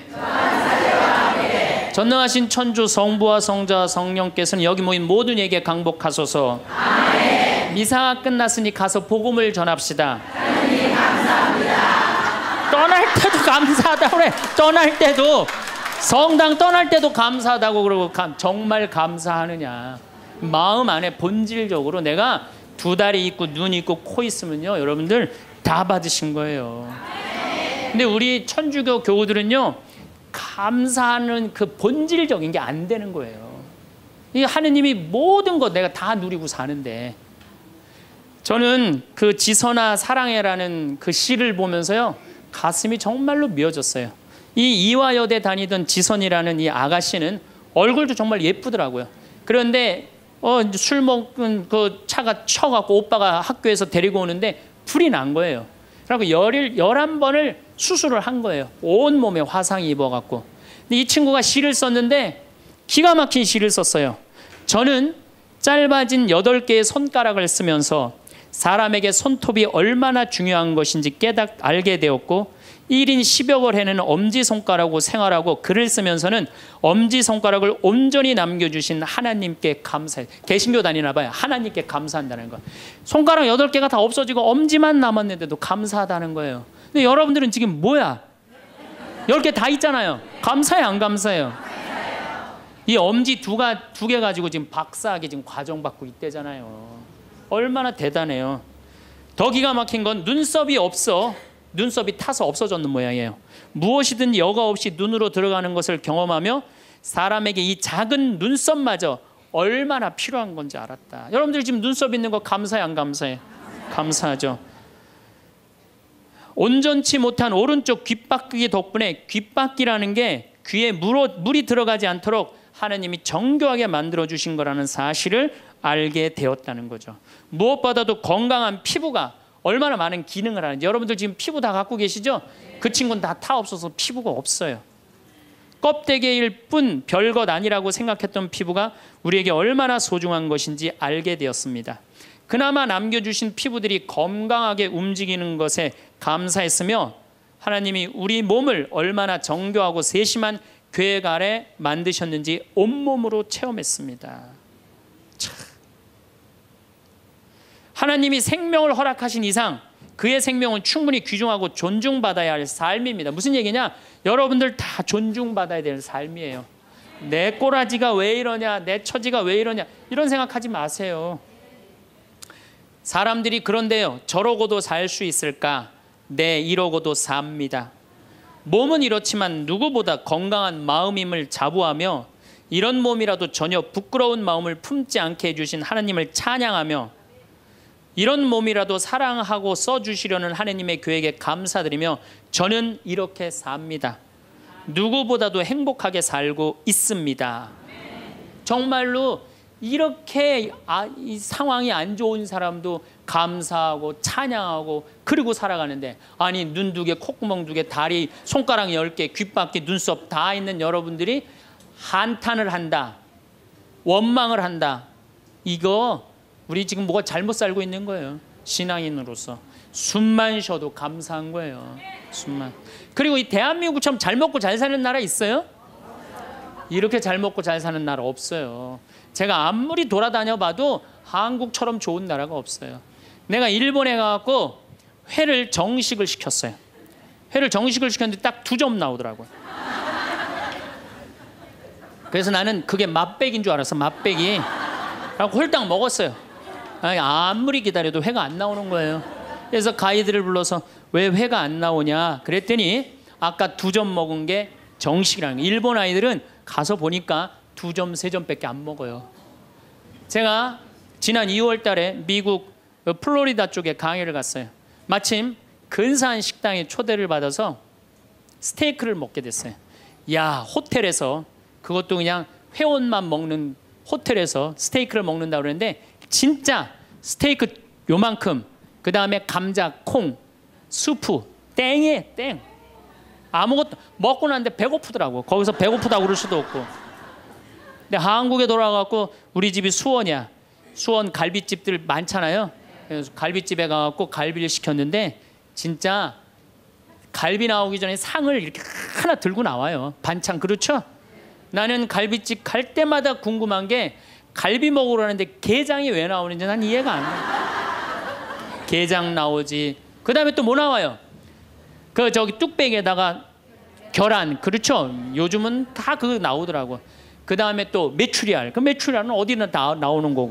전능하신 천주 성부와 성자와 성령께서는 여기 모인 모든 이에게 강복하소서. 아멘. 미사가 끝났으니 가서 복음을 전합시다. 하나님 감사합니다. 떠날 때도 감사하다고 그래. 떠날 때도 성당 떠날 때도 감사하다고 그러고, 감, 정말 감사하느냐. 마음 안에 본질적으로 내가 두 다리 있고 눈 있고 코 있으면요, 여러분들 다 받으신 거예요. 근데 우리 천주교 교우들은요, 감사하는 그 본질적인 게 안 되는 거예요. 이 하느님이 모든 거 내가 다 누리고 사는데, 저는 그 지선아 사랑해라는 그 시를 보면서요, 가슴이 정말로 미어졌어요. 이 이화여대 다니던 지선이라는 이 아가씨는 얼굴도 정말 예쁘더라고요. 그런데 어, 술 먹은 그 차가 쳐갖고 오빠가 학교에서 데리고 오는데 불이 난 거예요. 그리고 열일, 열한 번을 수술을 한 거예요. 온몸에 화상이 입어갖고. 근데 이 친구가 시를 썼는데 기가 막힌 시를 썼어요. 저는 짧아진 여덟 개의 손가락을 쓰면서 사람에게 손톱이 얼마나 중요한 것인지 깨닫 알게 되었고, 일 인 십억을 해내는 엄지손가락으로 생활하고 글을 쓰면서는 엄지손가락을 온전히 남겨주신 하나님께 감사해. 개신교 다니나 봐요. 하나님께 감사한다는 거. 손가락 여덟 개가 다 없어지고 엄지만 남았는데도 감사하다는 거예요. 근데 여러분들은 지금 뭐야? 열 개 다 있잖아요. 감사해, 안 감사해요? 이 엄지 두가 두 개 가지고 지금 박사학위 지금 과정 받고 있대잖아요. 얼마나 대단해요. 더 기가 막힌 건 눈썹이 없어. 눈썹이 타서 없어졌는 모양이에요. 무엇이든 여과 없이 눈으로 들어가는 것을 경험하며 사람에게 이 작은 눈썹마저 얼마나 필요한 건지 알았다. 여러분들 지금 눈썹 있는 거 감사해, 안 감사해? 감사하죠. 온전치 못한 오른쪽 귓바퀴 덕분에, 귓바퀴라는 게 귀에 물어, 물이 들어가지 않도록 하나님이 정교하게 만들어주신 거라는 사실을 알게 되었다는 거죠. 무엇보다도 건강한 피부가 얼마나 많은 기능을 하는지. 여러분들 지금 피부 다 갖고 계시죠? 그 친구는 다 타 없어서 피부가 없어요. 껍데기일 뿐 별것 아니라고 생각했던 피부가 우리에게 얼마나 소중한 것인지 알게 되었습니다. 그나마 남겨주신 피부들이 건강하게 움직이는 것에 감사했으며, 하나님이 우리 몸을 얼마나 정교하고 세심한 계획 아래 만드셨는지 온몸으로 체험했습니다. 참. 하나님이 생명을 허락하신 이상 그의 생명은 충분히 귀중하고 존중받아야 할 삶입니다. 무슨 얘기냐? 여러분들 다 존중받아야 될 삶이에요. 내 꼬라지가 왜 이러냐, 내 처지가 왜 이러냐, 이런 생각하지 마세요. 사람들이 그런데요, 저러고도 살 수 있을까? 네, 이러고도 삽니다. 몸은 이렇지만 누구보다 건강한 마음임을 자부하며, 이런 몸이라도 전혀 부끄러운 마음을 품지 않게 해주신 하나님을 찬양하며, 이런 몸이라도 사랑하고 써주시려는 하나님의 계획에 감사드리며 저는 이렇게 삽니다. 누구보다도 행복하게 살고 있습니다. 정말로 이렇게 아, 이 상황이 안 좋은 사람도 감사하고 찬양하고 그리고 살아가는데, 아니 눈 두 개, 콧구멍 두 개, 다리, 손가락 열 개, 귓바퀴, 눈썹 다 있는 여러분들이 한탄을 한다, 원망을 한다. 이거 우리 지금 뭐가 잘못 살고 있는 거예요. 신앙인으로서 숨만 쉬어도 감사한 거예요. 숨만. 그리고 이 대한민국처럼 잘 먹고 잘 사는 나라 있어요? 이렇게 잘 먹고 잘 사는 나라 없어요. 제가 아무리 돌아다녀 봐도 한국처럼 좋은 나라가 없어요. 내가 일본에 가갖고 회를 정식을 시켰어요. 회를 정식을 시켰는데 딱 두 점 나오더라고요. 그래서 나는 그게 맛백인 줄 알았어. 맛백이. 그래서 홀딱 먹었어요. 아니, 아무리 기다려도 회가 안 나오는 거예요. 그래서 가이드를 불러서 왜 회가 안 나오냐 그랬더니 아까 두 점 먹은 게 정식이라는 거예요. 일본 아이들은 가서 보니까 두 점, 세 점밖에 안 먹어요. 제가 지난 이월 달에 미국 플로리다 쪽에 강의를 갔어요. 마침 근사한 식당에 초대를 받아서 스테이크를 먹게 됐어요. 야, 호텔에서, 그것도 그냥 회원만 먹는 호텔에서 스테이크를 먹는다고 그러는데 진짜 스테이크 요만큼, 그 다음에 감자, 콩, 수프, 땡이에요, 땡. 아무것도 먹고 났는데 배고프더라고. 거기서 배고프다고 그럴 수도 없고. 근데 한국에 돌아가고 우리 집이 수원이야. 수원 갈비집들 많잖아요. 그래서 갈비집에 가갖고 갈비를 시켰는데 진짜 갈비 나오기 전에 상을 이렇게 하나 들고 나와요. 반찬. 그렇죠? 나는 갈비집 갈 때마다 궁금한 게, 갈비 먹으러 가는데 게장이 왜 나오는지 난 이해가 안 돼. 게장 나오지. 그 다음에 또 뭐 나와요? 그 저기 뚝배기에다가 계란. 그렇죠? 요즘은 다 그거 나오더라고. 그 다음에 또 메추리알. 그 메추리알은 어디나 다 나오는 거고.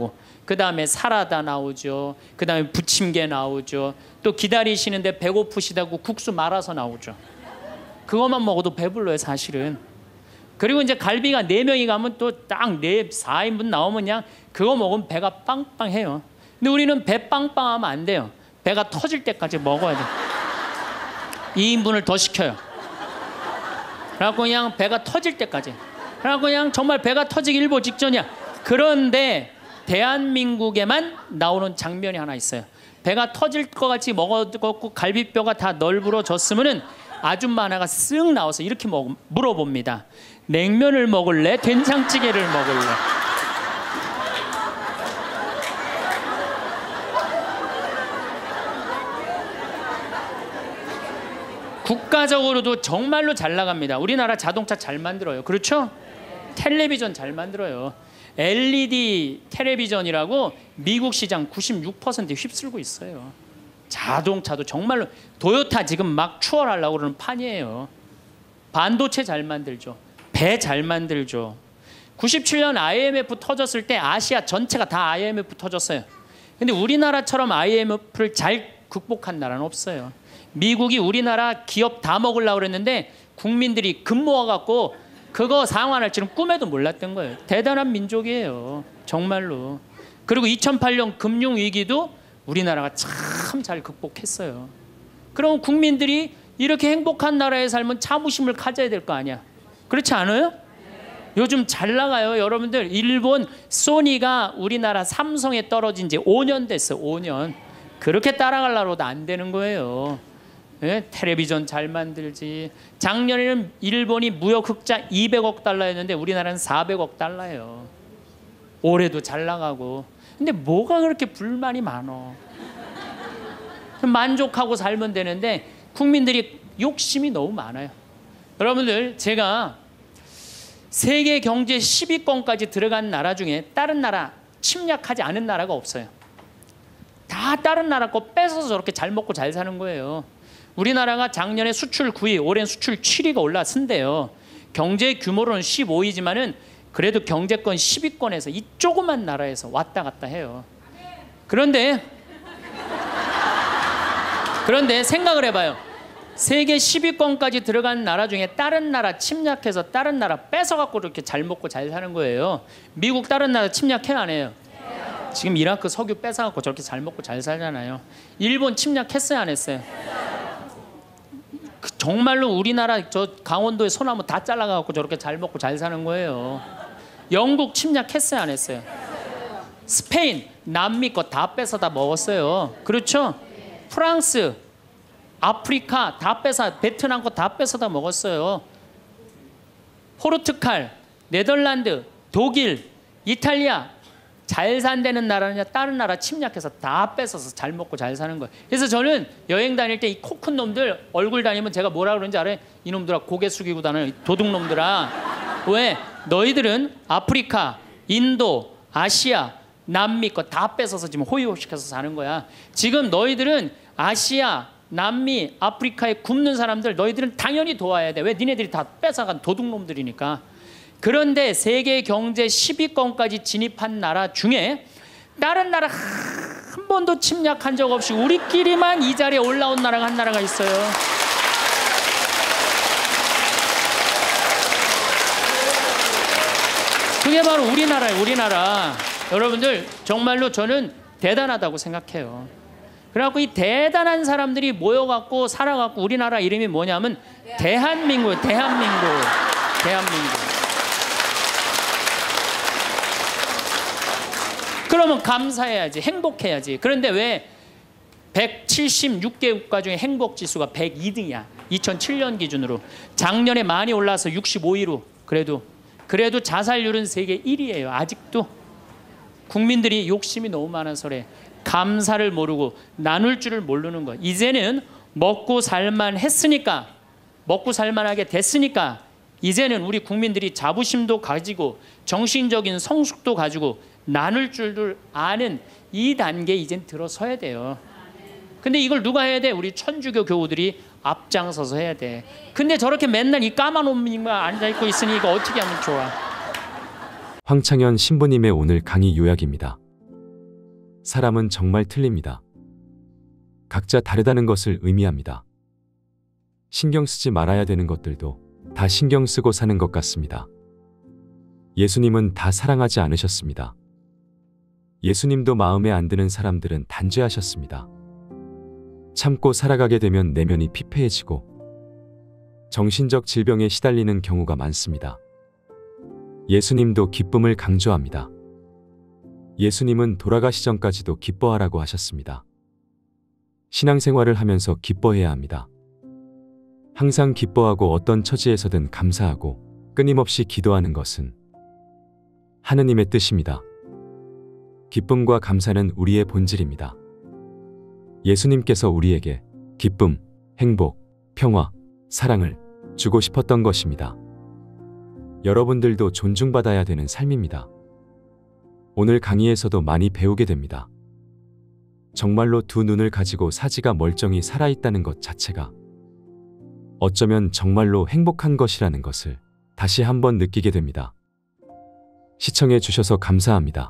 그 다음에 사라다 나오죠. 그 다음에 부침개 나오죠. 또 기다리시는데 배고프시다고 국수 말아서 나오죠. 그것만 먹어도 배불러요 사실은. 그리고 이제 갈비가 네 명이 가면 또 딱 네, 사 인분 나오면 그냥 그거 먹으면 배가 빵빵해요. 근데 우리는 배 빵빵하면 안 돼요. 배가 터질 때까지 먹어야 돼요. 이 인분을 더 시켜요. 그래갖고 그냥 배가 터질 때까지. 그래갖고 그냥 정말 배가 터지기 일보 직전이야. 그런데 대한민국에만 나오는 장면이 하나 있어요. 배가 터질 것 같이 먹었고 갈비뼈가 다 널브러졌으면은 아줌마 하나가 쓱 나와서 이렇게 먹, 물어봅니다. 냉면을 먹을래? 된장찌개를 먹을래? 국가적으로도 정말로 잘 나갑니다. 우리나라 자동차 잘 만들어요. 그렇죠? 텔레비전 잘 만들어요. 엘이디 텔레비전이라고 미국 시장 구십육 퍼센트 휩쓸고 있어요. 자동차도 정말로 도요타 지금 막 추월하려고 그러는 판이에요. 반도체 잘 만들죠. 배 잘 만들죠. 구십칠 년 아이엠에프 터졌을 때 아시아 전체가 다 아이엠에프 터졌어요. 근데 우리나라처럼 아이엠에프를 잘 극복한 나라는 없어요. 미국이 우리나라 기업 다 먹으려고 그랬는데 국민들이 금 모아갖고 그거 상환할 줄은 꿈에도 몰랐던 거예요. 대단한 민족이에요. 정말로. 그리고 이천팔 년 금융위기도 우리나라가 참 잘 극복했어요. 그럼 국민들이 이렇게 행복한 나라에 살면 자부심을 가져야 될 거 아니야. 그렇지 않아요? 요즘 잘 나가요. 여러분들 일본 소니가 우리나라 삼성에 떨어진 지 오 년 됐어. 오 년. 그렇게 따라가려고도 안 되는 거예요. 예? 텔레비전 잘 만들지. 작년에는 일본이 무역 흑자 이백억 달러였는데 우리나라는 사백억 달러예요. 올해도 잘 나가고. 근데 뭐가 그렇게 불만이 많어? 만족하고 살면 되는데 국민들이 욕심이 너무 많아요. 여러분들 제가 세계 경제 십 위권까지 들어간 나라 중에 다른 나라 침략하지 않은 나라가 없어요. 다 다른 나라 거 뺏어서 저렇게 잘 먹고 잘 사는 거예요. 우리나라가 작년에 수출 구 위, 올해는 수출 칠 위가 올라선대요. 경제 규모로는 십오 위지만은 그래도 경제권 십 위권에서 이 조그만 나라에서 왔다 갔다 해요. 그런데 그런데 생각을 해봐요. 세계 십 위권까지 들어간 나라 중에 다른 나라 침략해서 다른 나라 뺏어갖고 이렇게 잘 먹고 잘 사는 거예요. 미국 다른 나라 침략해 안 해요? 지금 이라크 석유 뺏어갖고 저렇게 잘 먹고 잘 살잖아요. 일본 침략했어요 안 했어요? 정말로 우리나라 저 강원도의 소나무 다 잘라갖고 저렇게 잘 먹고 잘 사는 거예요. 영국 침략했어요 안 했어요? 스페인 남미 거 다 뺏어 다 먹었어요. 그렇죠? 프랑스 아프리카 다 뺏어, 베트남 거 다 뺏어 다 먹었어요. 포르투갈, 네덜란드, 독일, 이탈리아 잘 산다는 나라냐 다른 나라 침략해서 다 뺏어서 잘 먹고 잘 사는 거예요. 그래서 저는 여행 다닐 때 이 코 큰 놈들 얼굴 다니면 제가 뭐라 그러는지 알아요? 이놈들아 고개 숙이고 다니는 도둑놈들아. 왜? 너희들은 아프리카, 인도, 아시아, 남미 거 다 뺏어서 지금 호의호식해서 사는 거야. 지금 너희들은 아시아, 남미, 아프리카에 굶는 사람들 너희들은 당연히 도와야 돼. 왜? 니네들이 다 뺏어간 도둑놈들이니까. 그런데 세계 경제 십 위권까지 진입한 나라 중에 다른 나라 한 번도 침략한 적 없이 우리끼리만 이 자리에 올라온 나라가 한 나라가 있어요. 그게 바로 우리나라예요. 우리나라. 여러분들 정말로 저는 대단하다고 생각해요. 그래갖고 이 대단한 사람들이 모여갖고 살아갖고 우리나라 이름이 뭐냐면 대한민국이에요. 대한민국. 대한민국. 그러면 감사해야지. 행복해야지. 그런데 왜 백칠십육 개 국가 중에 행복지수가 백이 등이야. 이천칠 년 기준으로. 작년에 많이 올라서 육십오 위로. 그래도 그래도 자살률은 세계 일 위예요. 아직도. 국민들이 욕심이 너무 많아서 그래. 감사를 모르고 나눌 줄을 모르는 거야. 이제는 먹고 살만 했으니까, 먹고 살만하게 됐으니까 이제는 우리 국민들이 자부심도 가지고 정신적인 성숙도 가지고 나눌 줄을 아는 이 단계에 이젠 들어서야 돼요. 근데 이걸 누가 해야 돼? 우리 천주교 교우들이 앞장서서 해야 돼. 근데 저렇게 맨날 이 까만 옷만 앉아있고 있으니 이거 어떻게 하면 좋아? 황창현 신부님의 오늘 강의 요약입니다. 사람은 정말 틀립니다. 각자 다르다는 것을 의미합니다. 신경 쓰지 말아야 되는 것들도 다 신경 쓰고 사는 것 같습니다. 예수님은 다 사랑하지 않으셨습니다. 예수님도 마음에 안 드는 사람들은 단죄하셨습니다. 참고 살아가게 되면 내면이 피폐해지고 정신적 질병에 시달리는 경우가 많습니다. 예수님도 기쁨을 강조합니다. 예수님은 돌아가시 전까지도 기뻐하라고 하셨습니다. 신앙생활을 하면서 기뻐해야 합니다. 항상 기뻐하고 어떤 처지에서든 감사하고 끊임없이 기도하는 것은 하느님의 뜻입니다. 기쁨과 감사는 우리의 본질입니다. 예수님께서 우리에게 기쁨, 행복, 평화, 사랑을 주고 싶었던 것입니다. 여러분들도 존중받아야 되는 삶입니다. 오늘 강의에서도 많이 배우게 됩니다. 정말로 두 눈을 가지고 사지가 멀쩡히 살아있다는 것 자체가 어쩌면 정말로 행복한 것이라는 것을 다시 한번 느끼게 됩니다. 시청해 주셔서 감사합니다.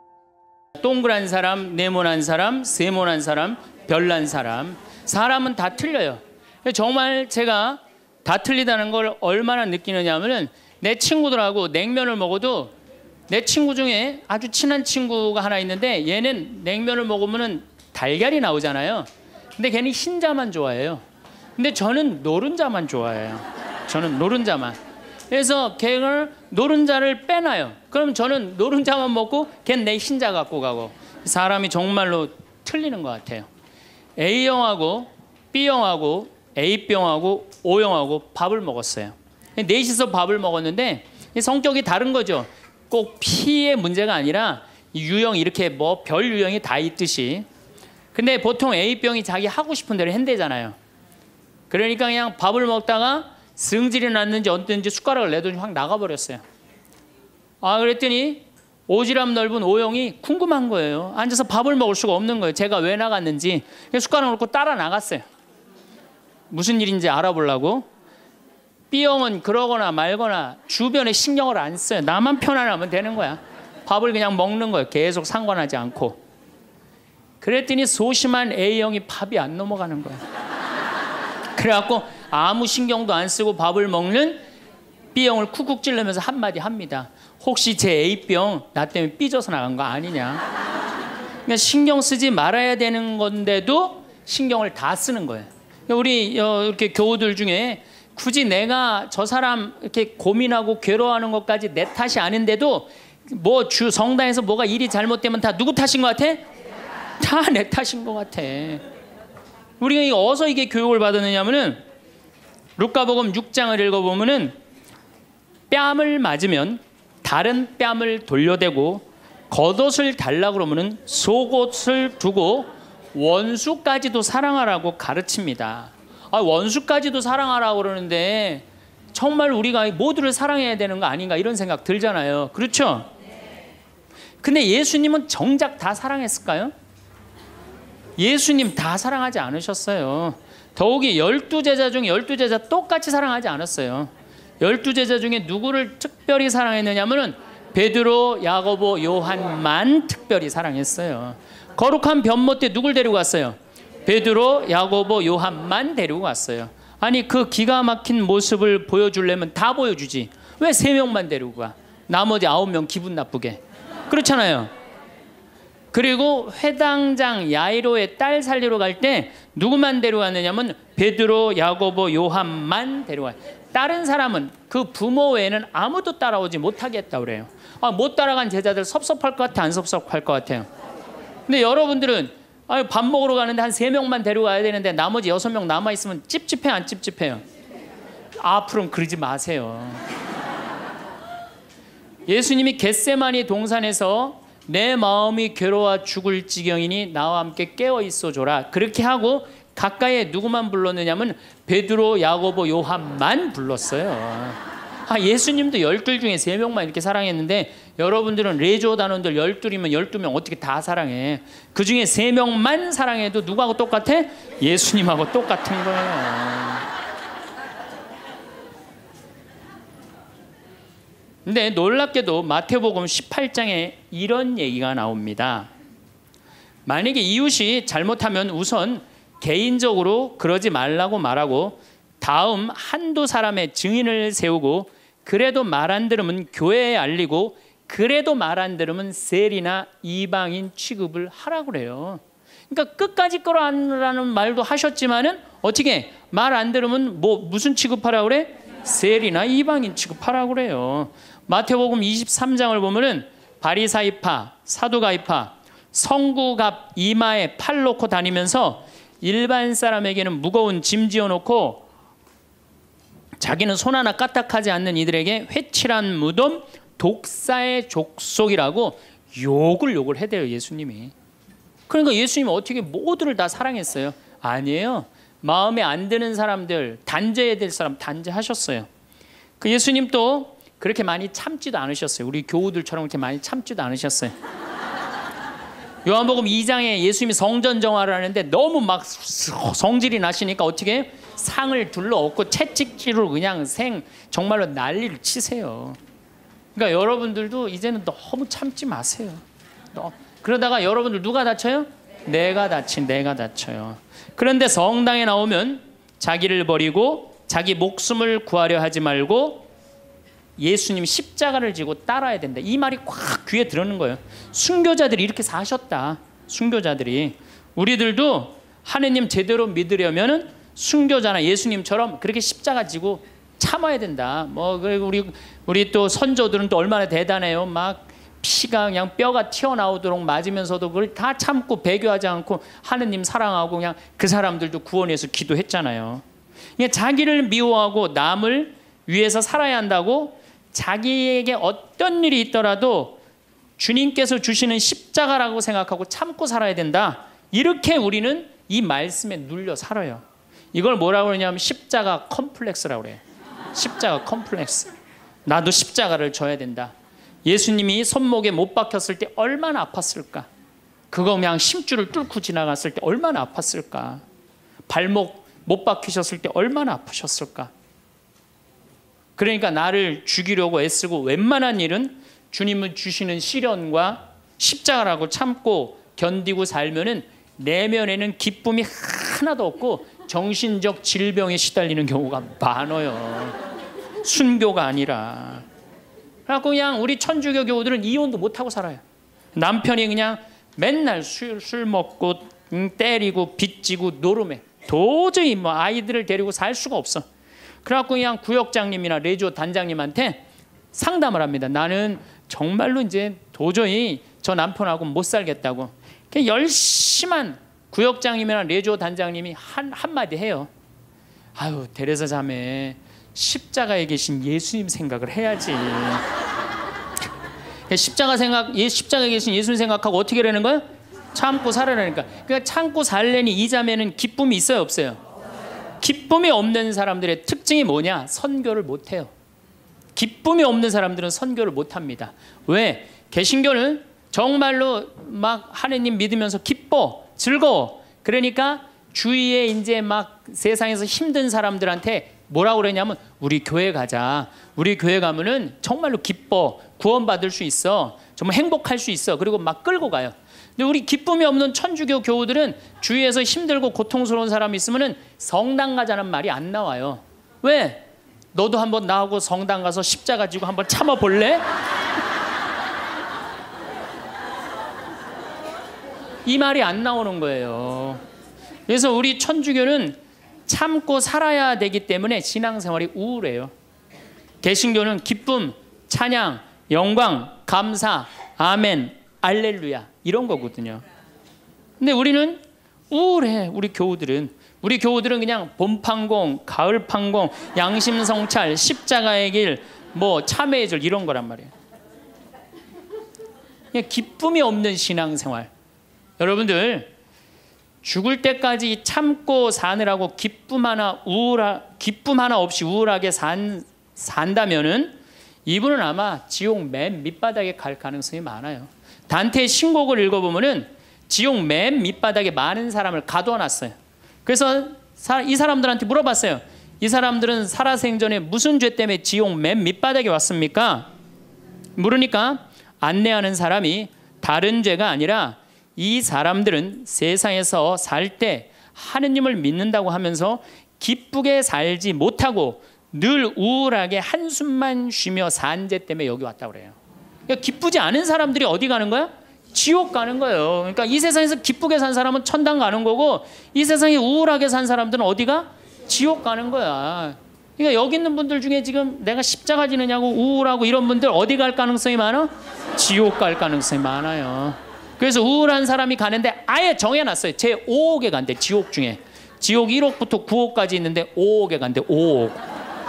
동그란 사람, 네모난 사람, 세모난 사람, 별난 사람. 사람은 다 틀려요. 정말 제가 다 틀리다는 걸 얼마나 느끼느냐 하면은 내 친구들하고 냉면을 먹어도 내 친구 중에 아주 친한 친구가 하나 있는데 얘는 냉면을 먹으면은 달걀이 나오잖아요. 근데 걔는 흰자만 좋아해요. 근데 저는 노른자만 좋아해요. 저는 노른자만. 그래서 걔를 노른자를 빼놔요. 그럼 저는 노른자만 먹고 걔는 내 흰자 갖고 가고. 사람이 정말로 틀리는 것 같아요. A형하고 B형하고 A병하고 O형하고 밥을 먹었어요. 넷이서 밥을 먹었는데 성격이 다른 거죠. 꼭 피의 문제가 아니라 유형 이렇게 뭐 별 유형이 다 있듯이. 근데 보통 A병이 자기 하고 싶은 대로 한대잖아요. 그러니까 그냥 밥을 먹다가 승질이 났는지 어땠는지 숟가락을 내더니 확 나가버렸어요. 아 그랬더니 오지랖 넓은 O형이 궁금한 거예요. 앉아서 밥을 먹을 수가 없는 거예요. 제가 왜 나갔는지. 숟가락을 놓고 따라 나갔어요. 무슨 일인지 알아보려고. B형은 그러거나 말거나 주변에 신경을 안 써요. 나만 편안하면 되는 거야. 밥을 그냥 먹는 거예요. 계속 상관하지 않고. 그랬더니 소심한 A형이 밥이 안 넘어가는 거야. 그래갖고 아무 신경도 안 쓰고 밥을 먹는 B형을 쿡쿡 찌르면서 한마디 합니다. 혹시 제 A병 나 때문에 삐져서 나간 거 아니냐. 그러니까 신경 쓰지 말아야 되는 건데도 신경을 다 쓰는 거예요. 우리 이렇게 교우들 중에 굳이 내가 저 사람 이렇게 고민하고 괴로워하는 것까지 내 탓이 아닌데도 뭐 주 성당에서 뭐가 일이 잘못되면 다 누구 탓인 것 같아? 다 내 탓인 것 같아. 우리가 어디서 이게 교육을 받았느냐면은 루카복음 육 장을 읽어보면은 뺨을 맞으면 다른 뺨을 돌려대고 겉옷을 달라 그러면은 속옷을 두고 원수까지도 사랑하라고 가르칩니다. 아, 원수까지도 사랑하라고 그러는데 정말 우리가 모두를 사랑해야 되는 거 아닌가 이런 생각 들잖아요. 그렇죠? 근데 예수님은 정작 다 사랑했을까요? 예수님 다 사랑하지 않으셨어요. 더욱이 열두 제자 중에 열두 제자 똑같이 사랑하지 않았어요. 열두 제자 중에 누구를 특별히 사랑했느냐면은 베드로, 야고보, 요한만 특별히 사랑했어요. 거룩한 변모 때 누굴 데리고 갔어요? 베드로, 야고보, 요한만 데리고 갔어요. 아니 그 기가 막힌 모습을 보여주려면 다 보여주지. 왜 세 명만 데리고 가? 나머지 아홉 명 기분 나쁘게. 그렇잖아요. 그리고 회당장 야이로의 딸 살리러 갈 때 누구만 데려갔느냐면 베드로, 야고보, 요한만 데려가요. 다른 사람은 그 부모 외에는 아무도 따라오지 못하겠다고 그래요. 아, 못 따라간 제자들 섭섭할 것 같아, 안 섭섭할 것 같아요? 근데 여러분들은 아유, 밥 먹으러 가는데 한 세 명만 데려가야 되는데 나머지 여섯 명 남아있으면 찝찝해, 안 찝찝해요? 앞으로는 그러지 마세요. 예수님이 겟세마니 동산에서 내 마음이 괴로워 죽을 지경이니 나와 함께 깨어 있어줘라. 그렇게 하고 가까이에 누구만 불렀느냐면 베드로, 야고보, 요한만 불렀어요. 아, 예수님도 열둘 중에 세 명만 이렇게 사랑했는데 여러분들은 레조 단원들 열둘이면 열두 명 어떻게 다 사랑해? 그 중에 세 명만 사랑해도 누구하고 똑같아? 예수님하고 똑같은 거예요. 근데 놀랍게도 마태복음 십팔 장에 이런 얘기가 나옵니다. 만약에 이웃이 잘못하면 우선 개인적으로 그러지 말라고 말하고 다음 한두 사람의 증인을 세우고 그래도 말 안 들으면 교회에 알리고 그래도 말 안 들으면 셀이나 이방인 취급을 하라고 그래요. 그러니까 끝까지 끌어안으라는 말도 하셨지만은 어떻게 말 안 들으면 뭐 무슨 취급하라고 그래? 셀이나 이방인 취급하라고 그래요. 마태복음 이십삼 장을 보면은 바리사이파, 사두가이파, 성구갑 이마에 팔 놓고 다니면서 일반 사람에게는 무거운 짐 지어놓고 자기는 손 하나 까딱하지 않는 이들에게 회칠한 무덤, 독사의 족속이라고 욕을 욕을 해대요, 예수님이. 그러니까 예수님은 어떻게 모두를 다 사랑했어요? 아니에요. 마음에 안 드는 사람들, 단죄해야 될 사람 단죄하셨어요. 그 예수님 또 그렇게 많이 참지도 않으셨어요. 우리 교우들처럼 그렇게 많이 참지도 않으셨어요. 요한복음 이 장에 예수님이 성전 정화를 하는데 너무 막 성질이 나시니까 어떻게 해요? 상을 둘러엎고 채찍질로 그냥 생 정말로 난리를 치세요. 그러니까 여러분들도 이제는 너무 참지 마세요. 너, 그러다가 여러분들 누가 다쳐요? 내가 다친 내가 다쳐요. 그런데 성당에 나오면 자기를 버리고 자기 목숨을 구하려 하지 말고 예수님 십자가를 지고 따라야 된다. 이 말이 꽉 귀에 들어오는 거예요. 순교자들이 이렇게 사셨다. 순교자들이. 우리들도 하느님 제대로 믿으려면은 순교자나 예수님처럼 그렇게 십자가 지고 참아야 된다. 뭐 그리고 우리 우리 또 선조들은 또 얼마나 대단해요. 막 피가 그냥 뼈가 튀어나오도록 맞으면서도 그걸 다 참고 배교하지 않고 하느님 사랑하고 그냥 그 사람들도 구원해서 기도했잖아요. 그냥 자기를 미워하고 남을 위해서 살아야 한다고 자기에게 어떤 일이 있더라도 주님께서 주시는 십자가라고 생각하고 참고 살아야 된다. 이렇게 우리는 이 말씀에 눌려 살아요. 이걸 뭐라고 그러냐면 십자가 컴플렉스라고 그래요. 십자가 컴플렉스. 나도 십자가를 져야 된다. 예수님이 손목에 못 박혔을 때 얼마나 아팠을까? 그거 그냥 심줄을 뚫고 지나갔을 때 얼마나 아팠을까? 발목 못 박히셨을 때 얼마나 아프셨을까? 그러니까 나를 죽이려고 애쓰고 웬만한 일은 주님은 주시는 시련과 십자가라고 참고 견디고 살면은 내면에는 기쁨이 하나도 없고 정신적 질병에 시달리는 경우가 많아요. 순교가 아니라. 그래서 그냥 우리 천주교 교우들은 이혼도 못하고 살아요. 남편이 그냥 맨날 술, 술 먹고 때리고 빚지고 노름해. 도저히 뭐 아이들을 데리고 살 수가 없어. 그래갖고 그냥 구역장님이나 레지오 단장님한테 상담을 합니다. 나는 정말로 이제 도저히 저 남편하고 못 살겠다고. 그냥 열심한 구역장님이나 레지오 단장님이 한, 한마디 해요. 아유, 데레사 자매, 십자가에 계신 예수님 생각을 해야지. 십자가 생각, 십자가에 계신 예수님 생각하고 어떻게 하라는 거야? 참고 살아라니까. 그러니까 참고 살려니 이 자매는 기쁨이 있어요, 없어요? 기쁨이 없는 사람들의 특징이 뭐냐? 선교를 못해요. 기쁨이 없는 사람들은 선교를 못합니다. 왜? 개신교는 정말로 막 하느님 믿으면서 기뻐, 즐거워. 그러니까 주위에 이제 막 세상에서 힘든 사람들한테 뭐라고 그러냐면 우리 교회 가자. 우리 교회 가면은 정말로 기뻐, 구원받을 수 있어. 정말 행복할 수 있어. 그리고 막 끌고 가요. 근데 우리 기쁨이 없는 천주교 교우들은 주위에서 힘들고 고통스러운 사람이 있으면은 성당 가자는 말이 안 나와요. 왜? 너도 한번 나하고 성당 가서 십자가 지고 한번 참아 볼래? 이 말이 안 나오는 거예요. 그래서 우리 천주교는 참고 살아야 되기 때문에 신앙생활이 우울해요. 개신교는 기쁨, 찬양, 영광, 감사, 아멘, 알렐루야 이런 거거든요. 근데 우리는 우울해. 우리 교우들은 우리 교우들은 그냥 봄판공, 가을판공, 양심성찰, 십자가의 길, 뭐 참회의 절 이런 거란 말이에요. 그냥 기쁨이 없는 신앙생활. 여러분들 죽을 때까지 참고 사느라고 기쁨 하나 우울하, 기쁨 하나 없이 우울하게 산, 산다면은 이분은 아마 지옥 맨 밑바닥에 갈 가능성이 많아요. 단테의 신곡을 읽어보면은 지옥 맨 밑바닥에 많은 사람을 가둬놨어요. 그래서 이 사람들한테 물어봤어요. 이 사람들은 살아생전에 무슨 죄 때문에 지옥 맨 밑바닥에 왔습니까? 물으니까 안내하는 사람이 다른 죄가 아니라 이 사람들은 세상에서 살 때 하느님을 믿는다고 하면서 기쁘게 살지 못하고 늘 우울하게 한숨만 쉬며 산재 때문에 여기 왔다고 그래요. 그러니까 기쁘지 않은 사람들이 어디 가는 거야? 지옥 가는 거예요. 그러니까 이 세상에서 기쁘게 산 사람은 천당 가는 거고, 이 세상에 우울하게 산 사람들은 어디가? 지옥 가는 거야. 그러니까 여기 있는 분들 중에 지금 내가 십자가 지느냐고 우울하고 이런 분들 어디 갈 가능성이 많아? 지옥 갈 가능성이 많아요. 그래서 우울한 사람이 가는데 아예 정해놨어요. 제오 억에 간대. 지옥 중에 지옥 일 억부터 구 억까지 있는데 오 억에 간대. 오 억.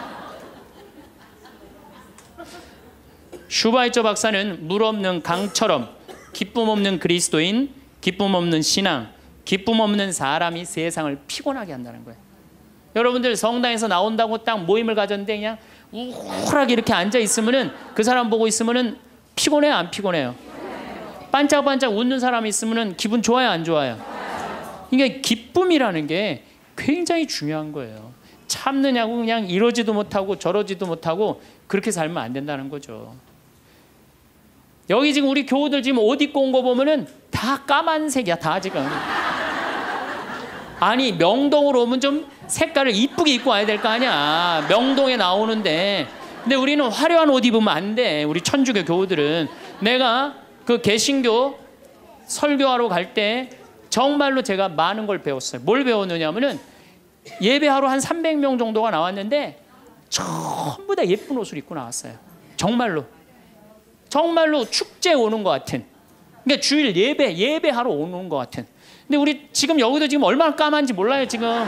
슈바이처 박사는 물 없는 강처럼 기쁨 없는 그리스도인, 기쁨 없는 신앙, 기쁨 없는 사람이 세상을 피곤하게 한다는 거예요. 여러분들 성당에서 나온다고 딱 모임을 가졌는데 그냥 우울하게 이렇게 앉아 있으면은, 그 사람 보고 있으면은 피곤해요, 안 피곤해요? 반짝반짝 웃는 사람이 있으면은 기분 좋아요, 안 좋아요? 그러니까 기쁨이라는 게 굉장히 중요한 거예요. 참느냐고 그냥 이러지도 못하고 저러지도 못하고 그렇게 살면 안 된다는 거죠. 여기 지금 우리 교우들 지금 옷 입고 온 거 보면은 다 까만색이야, 다 지금. 아니 명동으로 오면 좀 색깔을 이쁘게 입고 와야 될 거 아니야. 명동에 나오는데. 근데 우리는 화려한 옷 입으면 안 돼. 우리 천주교 교우들은. 내가 그 개신교 설교하러 갈 때 정말로 제가 많은 걸 배웠어요. 뭘 배웠느냐면은, 예배하러 한 삼백 명 정도가 나왔는데 전부 다 예쁜 옷을 입고 나왔어요. 정말로. 정말로 축제에 오는 것 같은. 그러니까 주일 예배, 예배하러 오는 것 같은. 근데 우리 지금 여기도 지금 얼마나 까만지 몰라요, 지금.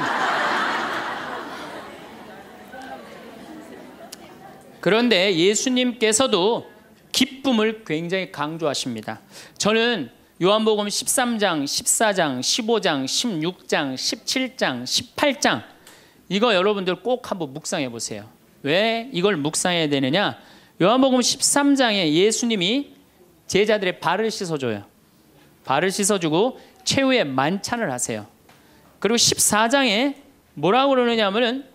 그런데 예수님께서도 기쁨을 굉장히 강조하십니다. 저는 요한복음 십삼 장, 십사 장, 십오 장, 십육 장, 십칠 장, 십팔 장 이거 여러분들 꼭 한번 묵상해 보세요. 왜 이걸 묵상해야 되느냐? 요한복음 십삼 장에 예수님이 제자들의 발을 씻어줘요. 발을 씻어주고 최후의 만찬을 하세요. 그리고 십사 장에 뭐라고 그러느냐면은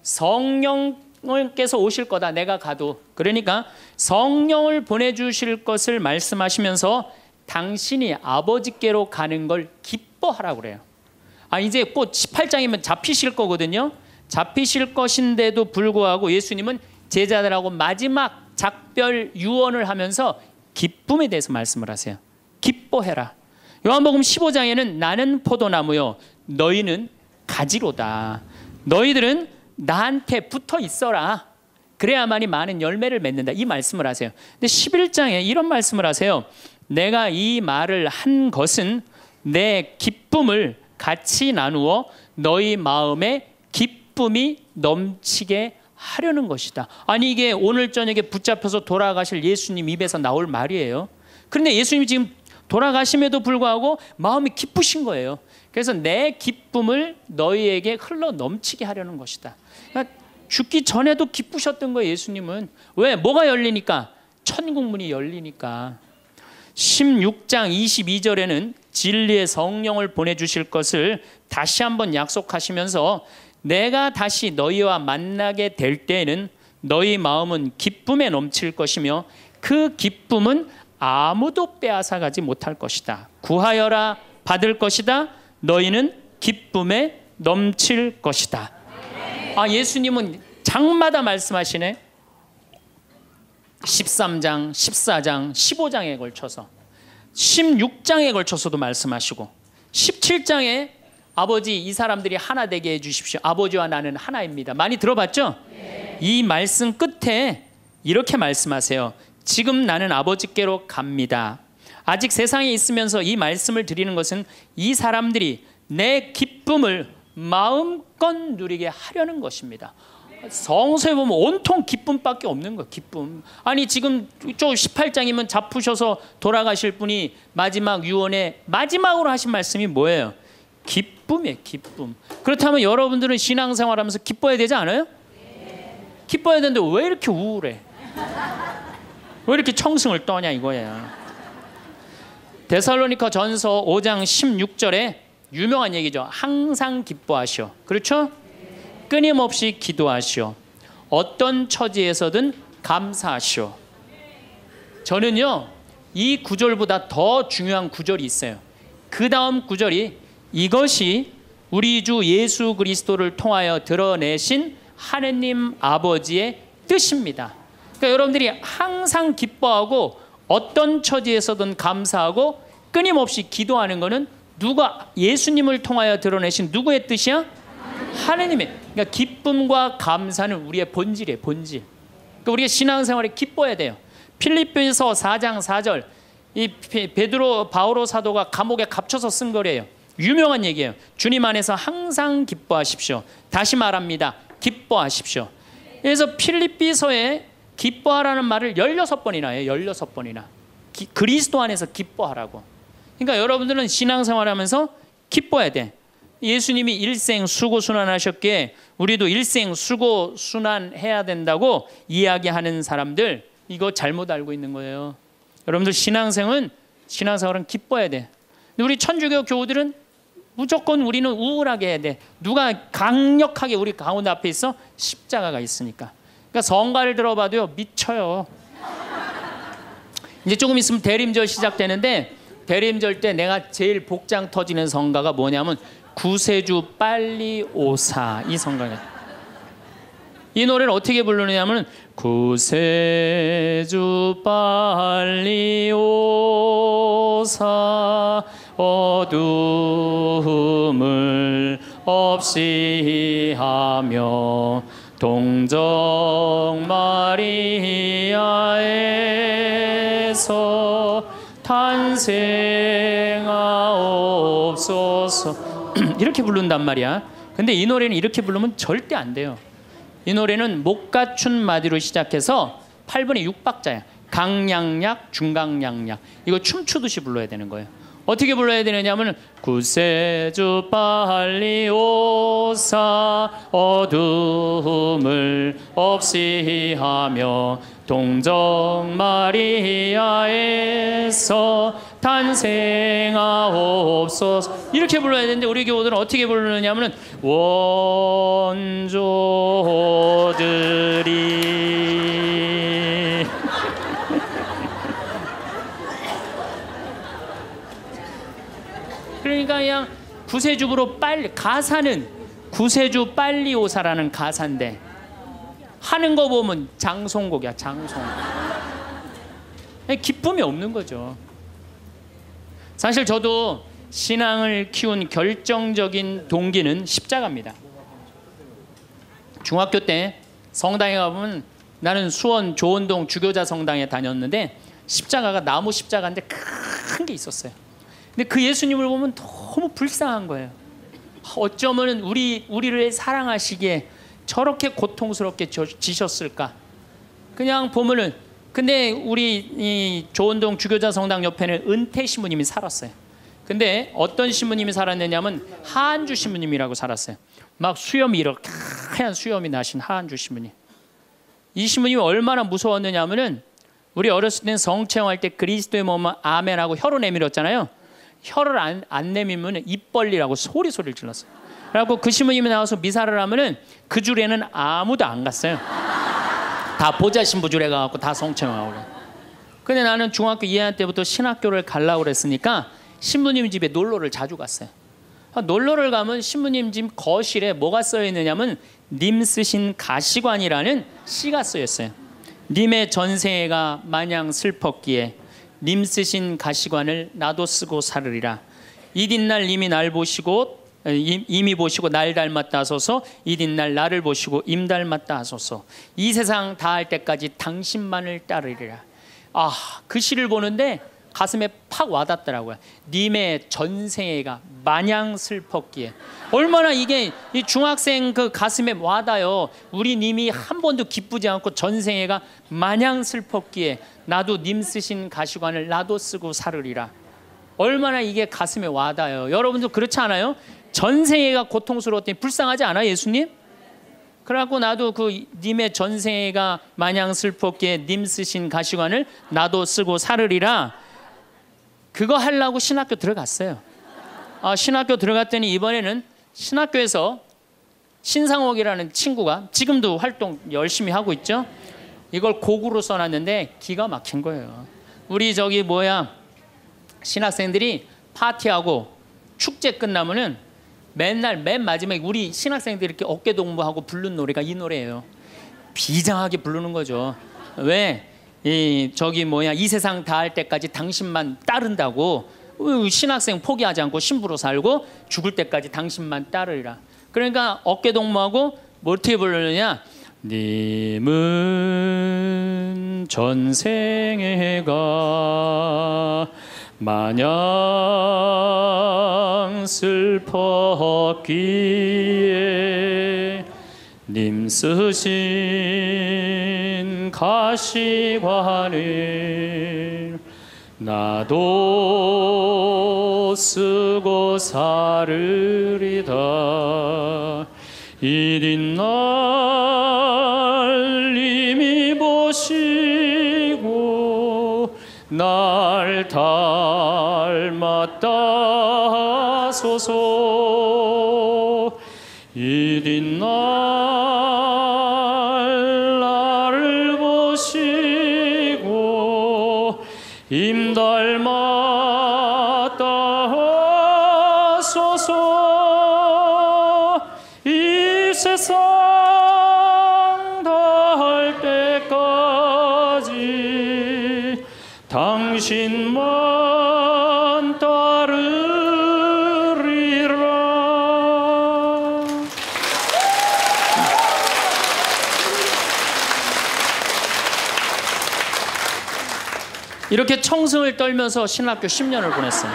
성령께서 오실 거다, 내가 가도. 그러니까 성령을 보내주실 것을 말씀하시면서 당신이 아버지께로 가는 걸 기뻐하라고 그래요. 아, 이제 곧 십팔 장이면 잡히실 거거든요. 잡히실 것인데도 불구하고 예수님은 제자들하고 마지막 작별 유언을 하면서 기쁨에 대해서 말씀을 하세요. 기뻐해라. 요한복음 십오 장에는 나는 포도나무요 너희는 가지로다. 너희들은 나한테 붙어 있어라. 그래야만이 많은 열매를 맺는다. 이 말씀을 하세요. 근데 십일 장에 이런 말씀을 하세요. 내가 이 말을 한 것은 내 기쁨을 같이 나누어 너희 마음에 기쁨이 넘치게 하려는 것이다. 아니 이게 오늘 저녁에 붙잡혀서 돌아가실 예수님 입에서 나올 말이에요. 그런데 예수님이 지금 돌아가심에도 불구하고 마음이 기쁘신 거예요. 그래서 내 기쁨을 너희에게 흘러 넘치게 하려는 것이다. 그러니까 죽기 전에도 기쁘셨던 거예요, 예수님은. 왜? 뭐가 열리니까? 천국문이 열리니까. 십육 장 이십이 절에는 진리의 성령을 보내주실 것을 다시 한번 약속하시면서 내가 다시 너희와 만나게 될 때에는 너희 마음은 기쁨에 넘칠 것이며 그 기쁨은 아무도 빼앗아가지 못할 것이다. 구하여라 받을 것이다. 너희는 기쁨에 넘칠 것이다. 아, 예수님은 장마다 말씀하시네. 십삼 장, 십사 장, 십오 장에 걸쳐서, 십육 장에 걸쳐서도 말씀하시고, 십칠 장에 아버지 이 사람들이 하나 되게 해주십시오. 아버지와 나는 하나입니다. 많이 들어봤죠? 네. 이 말씀 끝에 이렇게 말씀하세요. 지금 나는 아버지께로 갑니다. 아직 세상에 있으면서 이 말씀을 드리는 것은 이 사람들이 내 기쁨을 마음껏 누리게 하려는 것입니다. 성서에 보면 온통 기쁨밖에 없는 거예요. 기쁨. 아니 지금 저 십팔 장이면 잡으셔서 돌아가실 분이 마지막 유언에 마지막으로 하신 말씀이 뭐예요? 기쁨이에요. 기쁨. 그렇다면 여러분들은 신앙생활하면서 기뻐야 되지 않아요? 기뻐야 되는데 왜 이렇게 우울해? 왜 이렇게 청승을 떠냐 이거야. 데살로니가 전서 오 장 십육 절에 유명한 얘기죠. 항상 기뻐하시오. 그렇죠? 끊임없이 기도하시오. 어떤 처지에서든 감사하시오. 저는요 이 구절보다 더 중요한 구절이 있어요. 그 다음 구절이 이것이 우리 주 예수 그리스도를 통하여 드러내신 하느님 아버지의 뜻입니다. 그러니까 여러분들이 항상 기뻐하고 어떤 처지에서든 감사하고 끊임없이 기도하는 것은 누가 예수님을 통하여 드러내신 누구의 뜻이야? 하느님의. 그러니까 기쁨과 감사는 우리의 본질이에요. 본질. 그러니까 우리가 신앙생활에 기뻐야 돼요. 필립보서 사 장 사 절 이 베드로 바오로 사도가 감옥에 갇혀서 쓴 거래요. 유명한 얘기예요. 주님 안에서 항상 기뻐하십시오. 다시 말합니다. 기뻐하십시오. 그래서 필립비서에 기뻐하라는 말을 열여섯 번이나 해요. 열여섯 번이나. 기, 그리스도 안에서 기뻐하라고. 그러니까 여러분들은 신앙생활하면서 기뻐해야 돼. 예수님이 일생 수고순환하셨기에 우리도 일생 수고순환해야 된다고 이야기하는 사람들, 이거 잘못 알고 있는 거예요. 여러분들 신앙생활은 신앙생활은 기뻐해야 돼. 근데 우리 천주교 교우들은 무조건 우리는 우울하게 해야 돼. 누가 강력하게 우리 가운데 앞에 있어? 십자가가 있으니까. 그러니까 성가를 들어봐도요 미쳐요. 이제 조금 있으면 대림절 시작되는데 대림절 때 내가 제일 복장 터지는 성가가 뭐냐면 구세주 빨리 오사, 이 성가예요. 이 노래를 어떻게 부르느냐면 구세주 빨리 오사 어두움을 없이 하며 동정 마리아에서 탄생하옵소서 이렇게 부른단 말이야. 근데 이 노래는 이렇게 부르면 절대 안 돼요. 이 노래는 못 갖춘 마디로 시작해서 팔 분의 육 박자야. 강량약, 중강량약. 이거 춤추듯이 불러야 되는 거예요. 어떻게 불러야 되느냐면 구세주 빨리 오사 어둠을 없이 하며 동정 마리아에서 탄생하옵소서 이렇게 불러야 되는데 우리 교우들은 어떻게 부르느냐면 원조들이 그러니까 그냥 구세주부로 빨리, 가사는 구세주 빨리 오사라는 가사인데 하는 거 보면 장송곡이야. 장송. 기쁨이 없는 거죠. 사실 저도 신앙을 키운 결정적인 동기는 십자가입니다. 중학교 때 성당에 가보면 나는 수원 조원동 주교자 성당에 다녔는데 십자가가 나무 십자가인데 큰 게 있었어요. 근데 그 예수님을 보면 너무 불쌍한 거예요. 어쩌면 우리, 우리를 사랑하시기에 저렇게 고통스럽게 지셨을까. 그냥 보면은 근데 우리 이 조원동 주교자 성당 옆에는 은퇴 신부님이 살았어요. 근데 어떤 신부님이 살았느냐면 하한주 신부님이라고 살았어요. 막 수염이 이렇게 하얀 수염이 나신 하한주 신부님. 이 신부님이 얼마나 무서웠느냐면은 우리 어렸을 때는 성체험할 때 그리스도의 몸은 아멘하고 혀로 내밀었잖아요. 혀를 안, 안 내밀면 입 벌리라고 소리 소리를 질렀어요. 그래갖고 그 신부님이 나와서 미사를 하면은 그 줄에는 아무도 안 갔어요. 다 보자 신부 줄에 가갖고 다 성체험하고 그래. 근데 나는 중학교 이 학년 때부터 신학교를 가려고 그랬으니까 신부님 집에 놀러를 자주 갔어요. 놀러를 가면 신부님 집 거실에 뭐가 써 있느냐면 님 쓰신 가시관이라는 시가 쓰여 있어요. 님의 전생애가 마냥 슬펐기에 님 쓰신 가시관을 나도 쓰고 살으리라. 이튿날 님이 날 보시고 임이 보시고 날 닮았다 하소서. 이튿날 나를 보시고 임 닮았다 하소서. 이 세상 다할 때까지 당신만을 따르리라. 아, 그 시를 보는데 가슴에 팍 와닿더라고요. 님의 전생애가 마냥 슬펐기에. 얼마나 이게 이 중학생 그 가슴에 와닿아요. 우리 님이 한 번도 기쁘지 않고 전생애가 마냥 슬펐기에 나도 님 쓰신 가시관을 나도 쓰고 살으리라. 얼마나 이게 가슴에 와닿아요. 여러분도 그렇지 않아요? 전생애가 고통스러웠더니 불쌍하지 않아 예수님? 그래갖고 나도 그 님의 전생애가 마냥 슬펐기에 님 쓰신 가시관을 나도 쓰고 살으리라. 그거 하려고 신학교 들어갔어요. 아, 신학교 들어갔더니 이번에는 신학교에서 신상옥이라는 친구가 지금도 활동 열심히 하고 있죠. 이걸 곡으로 써놨는데 기가 막힌 거예요. 우리 저기 뭐야 신학생들이 파티하고 축제 끝나면은 맨날 맨 마지막에 우리 신학생들이 이렇게 어깨 동무하고 부르는 노래가 이 노래예요. 비장하게 부르는 거죠. 왜? 이 저기 뭐야 이 세상 다 할 때까지 당신만 따른다고 신학생 포기하지 않고 신부로 살고 죽을 때까지 당신만 따르리라. 그러니까 어깨 동무하고 뭐 어떻게 부르느냐? 님은 전생애가 마냥 슬펐기에 님 쓰신 가시관을 나도 쓰고 살으리다. 이린 날 님이 보시고 날 닮았다소서. 이린 날 나를 보시고 임 닮았다소서. 이 세상 다할 때까지 당신만 따르리라. 이렇게 청승을 떨면서 신학교 십 년을 보냈어요.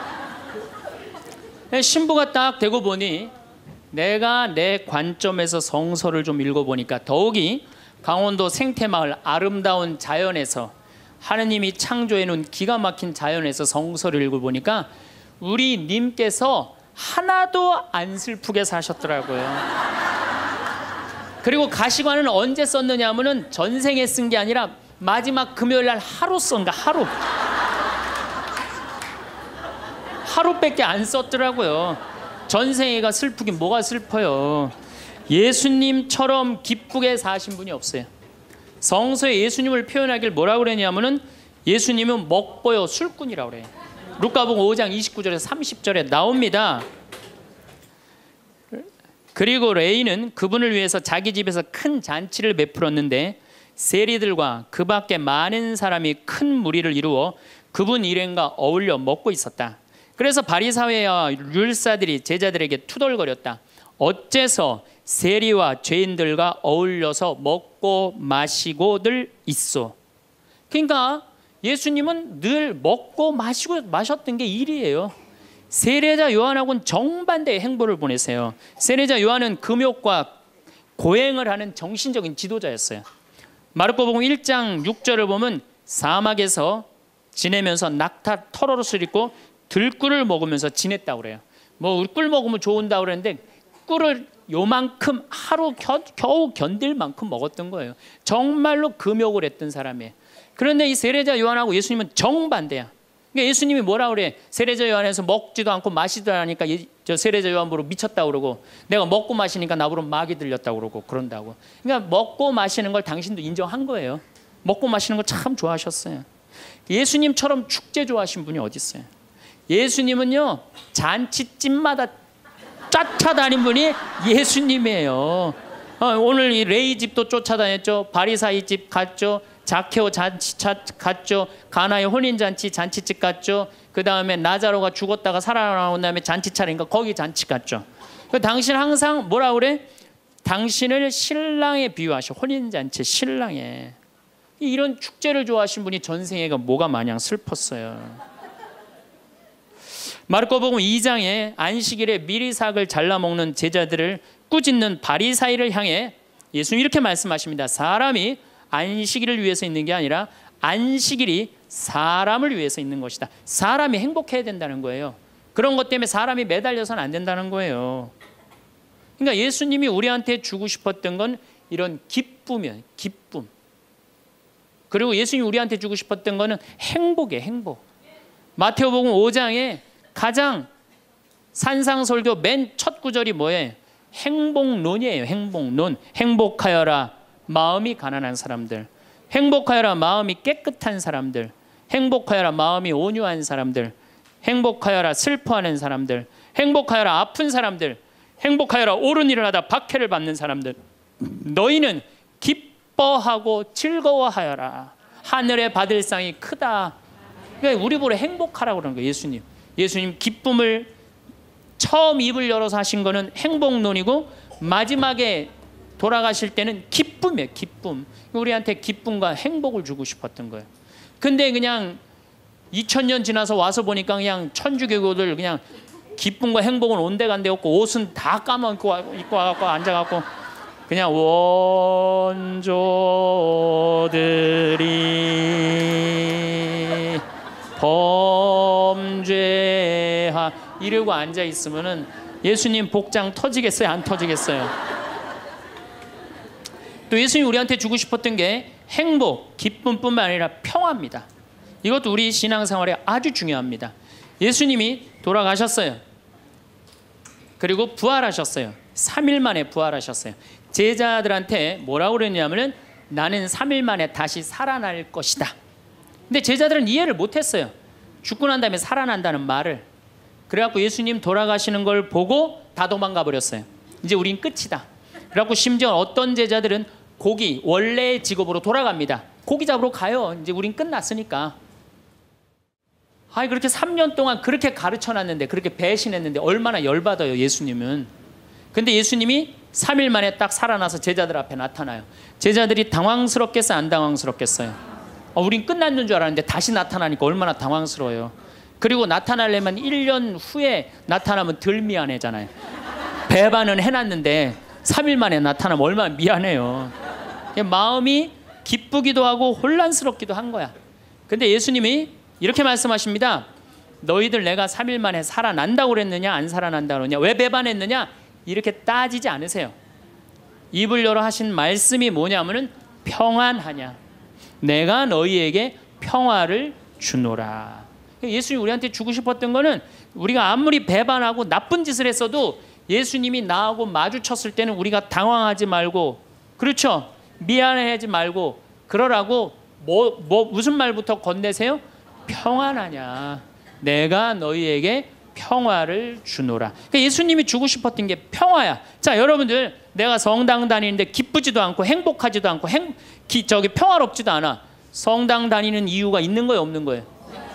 신부가 딱 되고 보니 내가 내 관점에서 성서를 좀 읽어보니까 더욱이 강원도 생태마을 아름다운 자연에서 하느님이 창조해 놓은 기가 막힌 자연에서 성서를 읽어보니까 우리 님께서 하나도 안 슬프게 사셨더라고요. 그리고 가시관은 언제 썼느냐 하면은 전생에 쓴 게 아니라 마지막 금요일 날 하루 썼는가. 하루 하루밖에 안 썼더라고요. 전생애가 슬프긴 뭐가 슬퍼요. 예수님처럼 기쁘게 사신 분이 없어요. 성서에 예수님을 표현하길 뭐라고 그러냐면은 예수님은 먹보요 술꾼이라고 그래요. 루카복음 오 장 이십구 절에서 삼십 절에 나옵니다. 그리고 레이는 그분을 위해서 자기 집에서 큰 잔치를 베풀었는데 세리들과 그 밖에 많은 사람이 큰 무리를 이루어 그분 일행과 어울려 먹고 있었다. 그래서 바리사회와 율사들이 제자들에게 투덜거렸다. 어째서 세리와 죄인들과 어울려서 먹고 마시고들 있어. 그러니까 예수님은 늘 먹고 마시고 마셨던 게 일이에요. 세례자 요한하고는 정반대의 행보를 보내세요. 세례자 요한은 금욕과 고행을 하는 정신적인 지도자였어요. 마르코복음 일 장 육 절을 보면 사막에서 지내면서 낙타 털옷을 입고 들꿀을 먹으면서 지냈다고 그래요. 뭐 꿀 먹으면 좋은다고 그랬는데 꿀을 요만큼 하루 겨, 겨우 견딜 만큼 먹었던 거예요. 정말로 금욕을 했던 사람이에요. 그런데 이 세례자 요한하고 예수님은 정반대야. 그러니까 예수님이 뭐라 그래? 세례자 요한에서 먹지도 않고 마시지도 않으니까 저 세례자 요한 보러 미쳤다고 그러고, 내가 먹고 마시니까 나보러 마귀 들렸다고 그러고 그런다고. 그러니까 먹고 마시는 걸 당신도 인정한 거예요. 먹고 마시는 걸 참 좋아하셨어요. 예수님처럼 축제 좋아하신 분이 어디 있어요? 예수님은요 잔치집마다 쫓아다닌 분이 예수님이에요. 어, 오늘 이 레이 집도 쫓아다녔죠. 바리사이 집 갔죠. 자케오 잔치 갔죠. 가나의 혼인잔치 잔치집 갔죠. 그 다음에 나자로가 죽었다가 살아나온 다음에 잔치 차린가 거기 잔치 갔죠. 그 당신 항상 뭐라 그래? 당신을 신랑에 비유하셔. 혼인잔치 신랑에. 이런 축제를 좋아하신 분이 전생애가 뭐가 마냥 슬펐어요. 마르코복음 이 장에 안식일에 미리삭을 잘라 먹는 제자들을 꾸짖는 바리사이를 향해 예수님 이렇게 말씀하십니다. 사람이 안식일을 위해서 있는 게 아니라 안식일이 사람을 위해서 있는 것이다. 사람이 행복해야 된다는 거예요. 그런 것 때문에 사람이 매달려서는 안 된다는 거예요. 그러니까 예수님이 우리한테 주고 싶었던 건 이런 기쁨이에요. 기쁨. 그리고 예수님이 우리한테 주고 싶었던 거는 행복이에요. 행복. 마태오복음 오 장에 가장 산상설교 맨 첫 구절이 뭐예요? 행복론이에요. 행복론. 행복하여라 마음이 가난한 사람들, 행복하여라 마음이 깨끗한 사람들, 행복하여라 마음이 온유한 사람들, 행복하여라 슬퍼하는 사람들, 행복하여라 아픈 사람들, 행복하여라 옳은 일을 하다 박해를 받는 사람들. 너희는 기뻐하고 즐거워하여라. 하늘에 받을 상이 크다. 그러니까 우리 보러 행복하라고 그러는 거예요. 예수님. 예수님 기쁨을 처음 입을 열어서 하신 거는 행복론이고 마지막에 돌아가실 때는 기쁨이에요. 기쁨. 우리한테 기쁨과 행복을 주고 싶었던 거예요. 근데 그냥 이천 년 지나서 와서 보니까 그냥 천주교들 그냥 기쁨과 행복은 온데간데 없고 옷은 다 까먹고 입고 와갖고 앉아갖고 그냥 원조들이 범죄하 이러고 앉아 있으면은 예수님 복장 터지겠어요? 안 터지겠어요? 또 예수님 우리한테 주고 싶었던 게 행복, 기쁨뿐만 아니라 평화입니다. 이것도 우리 신앙생활에 아주 중요합니다. 예수님이 돌아가셨어요. 그리고 부활하셨어요. 삼 일 만에 부활하셨어요. 제자들한테 뭐라고 그랬냐면은 나는 삼 일 만에 다시 살아날 것이다. 근데 제자들은 이해를 못했어요. 죽고 난 다음에 살아난다는 말을. 그래갖고 예수님 돌아가시는 걸 보고 다 도망가 버렸어요. 이제 우린 끝이다. 그래갖고 심지어 어떤 제자들은 고기, 원래의 직업으로 돌아갑니다. 고기 잡으러 가요. 이제 우린 끝났으니까. 아니 그렇게 삼 년 동안 그렇게 가르쳐놨는데, 그렇게 배신했는데 얼마나 열받아요 예수님은. 근데 예수님이 삼 일 만에 딱 살아나서 제자들 앞에 나타나요. 제자들이 당황스럽겠어요? 안 당황스럽겠어요? 어, 우린 끝났는 줄 알았는데 다시 나타나니까 얼마나 당황스러워요. 그리고 나타나려면 일 년 후에 나타나면 덜 미안해잖아요. 배반은 해놨는데 삼 일 만에 나타나면 얼마나 미안해요. 마음이 기쁘기도 하고 혼란스럽기도 한 거야. 근데 예수님이 이렇게 말씀하십니다. 너희들 내가 삼 일 만에 살아난다고 그랬느냐 안 살아난다고 그랬느냐, 왜 배반했느냐, 이렇게 따지지 않으세요. 입을 열어 하신 말씀이 뭐냐면은 평안하냐, 내가 너희에게 평화를 주노라. 예수님이 우리한테 주고 싶었던 거는 우리가 아무리 배반하고 나쁜 짓을 했어도 예수님이 나하고 마주쳤을 때는 우리가 당황하지 말고, 그렇죠, 미안해하지 말고 그러라고 뭐, 뭐 무슨 말부터 건네세요? 평안하냐, 내가 너희에게 평화를 주노라. 그러니까 예수님이 주고 싶었던 게 평화야. 자, 여러분들, 내가 성당 다니는데 기쁘지도 않고 행복하지도 않고 행, 기, 저기 평화롭지도 않아. 성당 다니는 이유가 있는 거예요, 없는 거예요?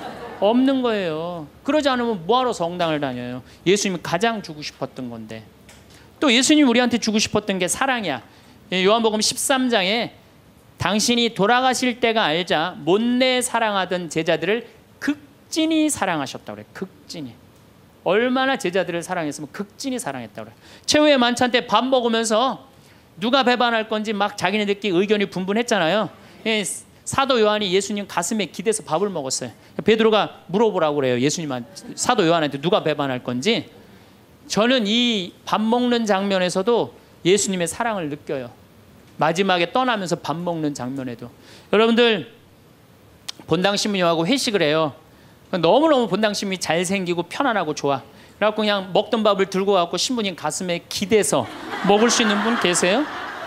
없는 거예요. 그러지 않으면 뭐하러 성당을 다녀요? 예수님이 가장 주고 싶었던 건데. 또 예수님이 우리한테 주고 싶었던 게 사랑이야. 요한복음 십삼 장에 당신이 돌아가실 때가 알자 못내 사랑하던 제자들을 극진히 사랑하셨다고 그래. 극진히. 얼마나 제자들을 사랑했으면 극진히 사랑했다고 그래. 최후의 만찬 때 밥 먹으면서 누가 배반할 건지 막 자기네들끼리 의견이 분분했잖아요. 사도 요한이 예수님 가슴에 기대서 밥을 먹었어요. 베드로가 물어보라고 그래요. 예수님한테, 사도 요한한테 누가 배반할 건지. 저는 이 밥 먹는 장면에서도 예수님의 사랑을 느껴요. 마지막에 떠나면서 밥 먹는 장면에도. 여러분들, 본당 신부님하고 회식을 해요. 너무너무 본당 신부님이 잘생기고 편안하고 좋아. 그래갖고 그냥 먹던 밥을 들고 가고 신부님 가슴에 기대서 먹을 수 있는 분 계세요?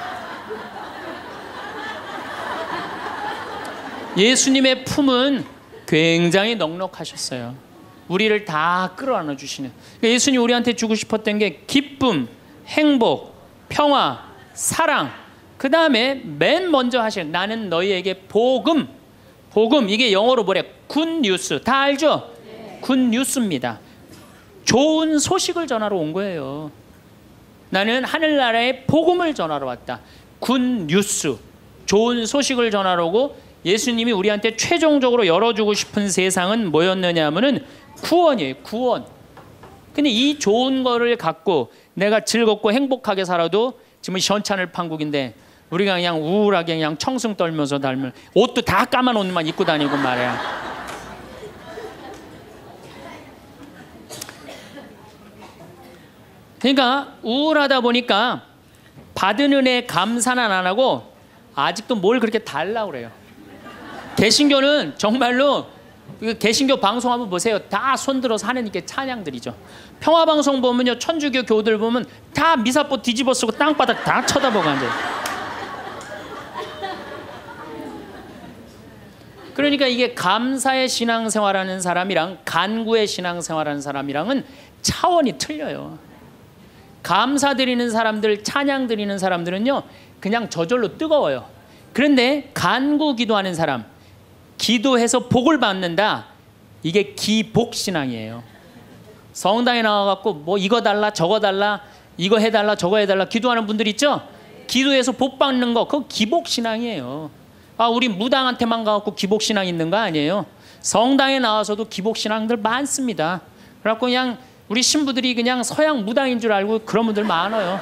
예수님의 품은 굉장히 넉넉하셨어요. 우리를 다 끌어안아 주시는. 예수님 우리한테 주고 싶었던 게 기쁨, 행복, 평화, 사랑. 그 다음에 맨 먼저 하실 나는 너희에게 복음. 복음, 이게 영어로 뭐래? 굿뉴스. 다 알죠? 네. 굿뉴스입니다. 좋은 소식을 전하러 온 거예요. 나는 하늘나라의 복음을 전하러 왔다. 굿뉴스. 좋은 소식을 전하러 오고, 예수님이 우리한테 최종적으로 열어주고 싶은 세상은 뭐였느냐 하면은 구원이에요. 구원. 근데 이 좋은 거를 갖고 내가 즐겁고 행복하게 살아도, 지금 시원찮을 판국인데 우리가 그냥 우울하게 그냥 청승 떨면서 닮을, 옷도 다 까만 옷만 입고 다니고 말이야. 그러니까 우울하다 보니까 받은 은혜 감사는 안 하고 아직도 뭘 그렇게 달라고 그래요. 개신교는 정말로, 개신교 방송 한번 보세요. 다 손들어서 하나님께 찬양드리죠. 평화방송 보면요, 천주교 교들 보면 다 미사포 뒤집어 쓰고 땅바닥 다 쳐다보고 앉아요. 그러니까 이게 감사의 신앙생활하는 사람이랑 간구의 신앙생활하는 사람이랑은 차원이 틀려요. 감사드리는 사람들, 찬양 드리는 사람들은요 그냥 저절로 뜨거워요. 그런데 간구 기도하는 사람, 기도해서 복을 받는다, 이게 기복신앙이에요. 성당에 나와갖고 뭐 이거 달라 저거 달라 이거 해달라 저거 해달라 기도하는 분들 있죠? 기도해서 복 받는 거, 그거 기복신앙이에요. 아, 우리 무당한테만 가갖고 기복신앙 있는 거 아니에요. 성당에 나와서도 기복신앙들 많습니다. 그래갖고 그냥 우리 신부들이 그냥 서양 무당인 줄 알고 그런 분들 많아요.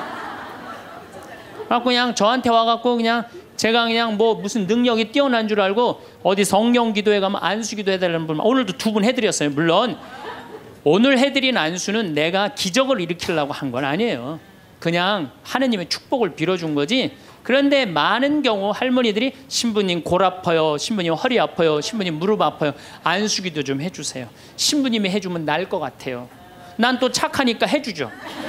그래갖고 그냥 저한테 와갖고 그냥 제가 그냥 뭐 무슨 능력이 뛰어난 줄 알고 어디 성령 기도회 가면 안수 기도 해달라는 분, 오늘도 두 분 해드렸어요. 물론 오늘 해드린 안수는 내가 기적을 일으키려고 한 건 아니에요. 그냥 하느님의 축복을 빌어준 거지. 그런데 많은 경우 할머니들이 신부님 골 아파요, 신부님 허리 아파요, 신부님 무릎 아파요, 안수기도 좀 해주세요. 신부님이 해주면 나을 것 같아요. 난 또 착하니까 해주죠.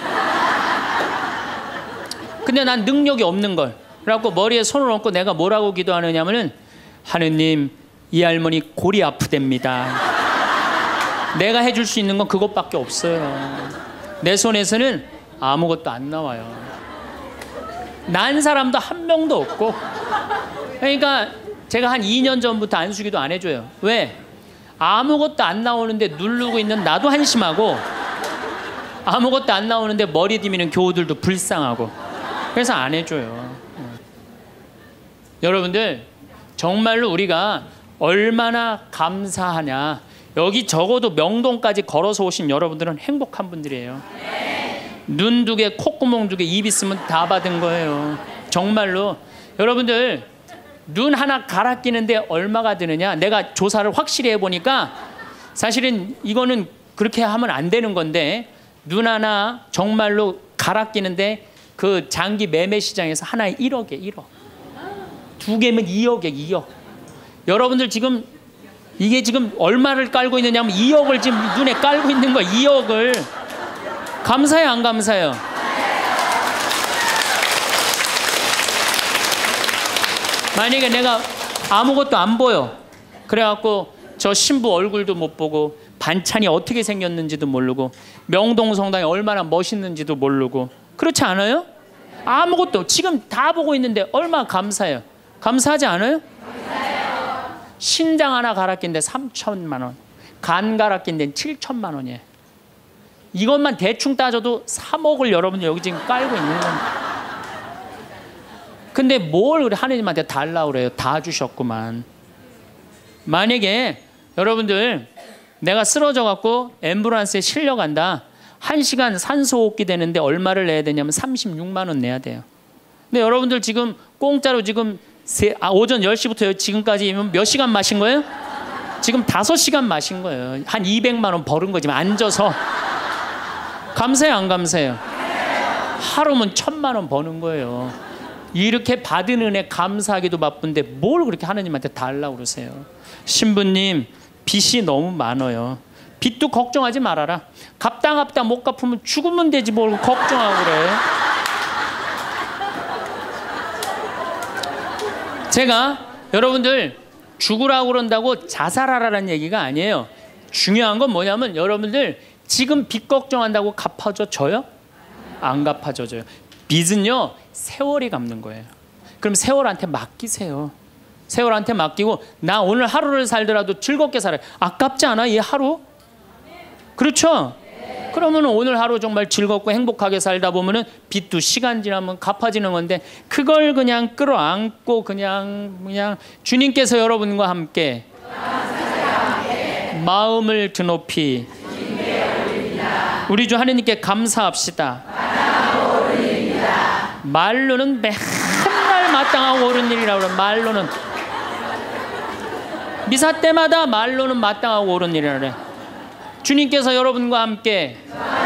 근데 난 능력이 없는 걸. 그래갖고 머리에 손을 얹고 내가 뭐라고 기도하느냐면은, 하느님 이 할머니 골이 아프답니다. 내가 해줄 수 있는 건 그것밖에 없어요. 내 손에서는 아무것도 안 나와요. 난 사람도 한 명도 없고. 그러니까 제가 한 이 년 전부터 안수기도 안 해줘요. 왜? 아무것도 안 나오는데 누르고 있는 나도 한심하고, 아무것도 안 나오는데 머리 디미는 교우들도 불쌍하고, 그래서 안 해줘요. 여러분들 정말로 우리가 얼마나 감사하냐. 여기 적어도 명동까지 걸어서 오신 여러분들은 행복한 분들이에요. 눈 두 개, 콧구멍 두 개, 입 있으면 다 받은 거예요. 정말로. 여러분들 눈 하나 갈아 끼는데 얼마가 드느냐, 내가 조사를 확실히 해보니까 사실은 이거는 그렇게 하면 안 되는 건데, 눈 하나 정말로 갈아 끼는데 그 장기 매매 시장에서 하나에 일억에 일억, 두 개면 이억에 이억. 여러분들 지금 이게 지금 얼마를 깔고 있느냐면 이억을 지금 눈에 깔고 있는 거야. 이억을. 감사해요, 안 감사해요? 만약에 내가 아무것도 안 보여, 그래갖고 저 신부 얼굴도 못 보고 반찬이 어떻게 생겼는지도 모르고 명동성당이 얼마나 멋있는지도 모르고, 그렇지 않아요? 아무것도 지금 다 보고 있는데 얼마나 감사해요? 감사하지 않아요? 감사해요. 신장 하나 갈아 낀데 삼천만 원, 간 갈아 낀데 칠천만 원이에요. 이것만 대충 따져도 삼억을 여러분들 여기 지금 깔고 있는 겁니다. 근데 뭘 우리 하느님한테 달라고 그래요? 다 주셨구만. 만약에 여러분들 내가 쓰러져 갖고 앰뷸런스에 실려간다, 한 시간 산소호흡기 되는데 얼마를 내야 되냐면 삼십육만 원 내야 돼요. 근데 여러분들 지금 공짜로 지금 세, 아, 오전 열 시부터 지금까지 몇 시간 마신 거예요? 지금 다섯 시간 마신 거예요. 한 이백만 원 벌은 거지, 앉아서. 감사해요, 안 감사해요? 하루면 천만 원 버는 거예요. 이렇게 받은 은혜 감사하기도 바쁜데 뭘 그렇게 하느님한테 달라고 그러세요? 신부님 빚이 너무 많아요. 빚도 걱정하지 말아라. 갚다 갚다 못 갚으면 죽으면 되지 뭘 걱정하고 그래. 제가 여러분들 죽으라고 그런다고 자살하라는 얘기가 아니에요. 중요한 건 뭐냐면, 여러분들 지금 빚 걱정한다고 갚아줘 줘요? 안 갚아줘줘요. 빚은요 세월이 갚는 거예요. 그럼 세월한테 맡기세요. 세월한테 맡기고, 나 오늘 하루를 살더라도 즐겁게 살아요. 아깝지 않아 이 하루? 그렇죠? 네. 그러면 오늘 하루 정말 즐겁고 행복하게 살다 보면은 빚도 시간 지나면 갚아지는 건데, 그걸 그냥 끌어안고 그냥 그냥 주님께서 여러분과 함께 마음을 드높이 우리 주 하느님께 감사합시다. 말로는 맨날 마땅하고 옳은 일이라고 그래. 말로는 미사 때마다 말로는 마땅하고 옳은 일이라고 그래. 주님께서 여러분과 함께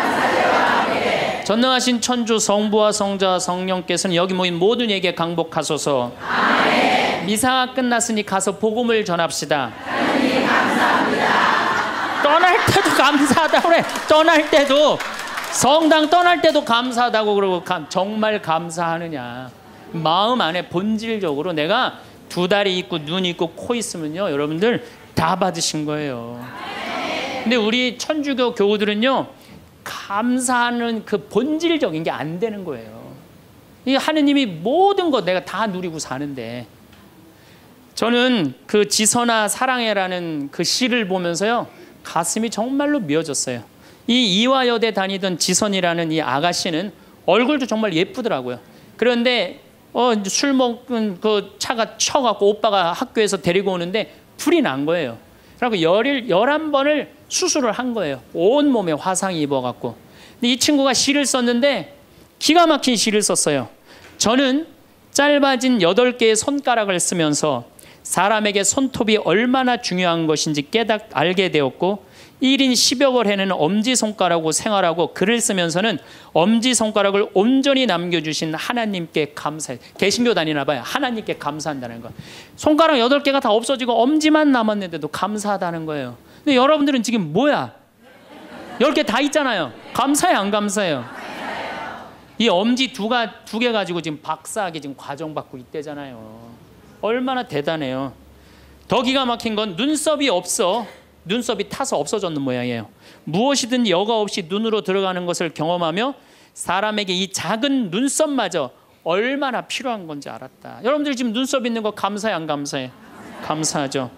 전능하신 천주 성부와 성자와 성령께서는 여기 모인 모든 이에게 강복하소서. 아멘. 미사가 끝났으니 가서 복음을 전합시다. 하나님 감사합니다. 떠날 때도 감사하다고 그래. 떠날 때도, 성당 떠날 때도 감사하다고 그러고, 감, 정말 감사하느냐. 마음 안에 본질적으로 내가 두 다리 있고 눈 있고 코 있으면요, 여러분들 다 받으신 거예요. 근데 우리 천주교 교우들은요, 감사하는 그 본질적인 게 안 되는 거예요. 이 하느님이 모든 거 내가 다 누리고 사는데, 저는 그 지선아 사랑해라는 그 시를 보면서요, 가슴이 정말로 미어졌어요. 이 이화여대 다니던 지선이라는 이 아가씨는 얼굴도 정말 예쁘더라고요. 그런데 어, 술 먹은 그 차가 쳐갖고 오빠가 학교에서 데리고 오는데 불이 난 거예요. 그리고 열일, 열한 번을 수술을 한 거예요. 온몸에 화상이 입어갖고. 근데 이 친구가 시를 썼는데 기가 막힌 시를 썼어요. 저는 짧아진 여덟 개의 손가락을 쓰면서 사람에게 손톱이 얼마나 중요한 것인지 깨닫 알게 되었고, 일 인 십여걸 해는 엄지손가락으로 생활하고 글을 쓰면서는 엄지손가락을 온전히 남겨주신 하나님께 감사해. 개신교 다니나 봐요. 하나님께 감사한다는 거. 손가락 여덟 개가 다 없어지고 엄지만 남았는데도 감사하다는 거예요. 근데 여러분들은 지금 뭐야? 열 개 다 있잖아요. 감사해 안 감사해요? 이 엄지 두가 두 개 가지고 지금 박사학위 지금 과정 받고 있대잖아요. 얼마나 대단해요. 더 기가 막힌 건 눈썹이 없어. 눈썹이 타서 없어졌는 모양이에요. 무엇이든 여과 없이 눈으로 들어가는 것을 경험하며 사람에게 이 작은 눈썹마저 얼마나 필요한 건지 알았다. 여러분들 지금 눈썹 있는 거 감사해 안 감사해? 감사하죠.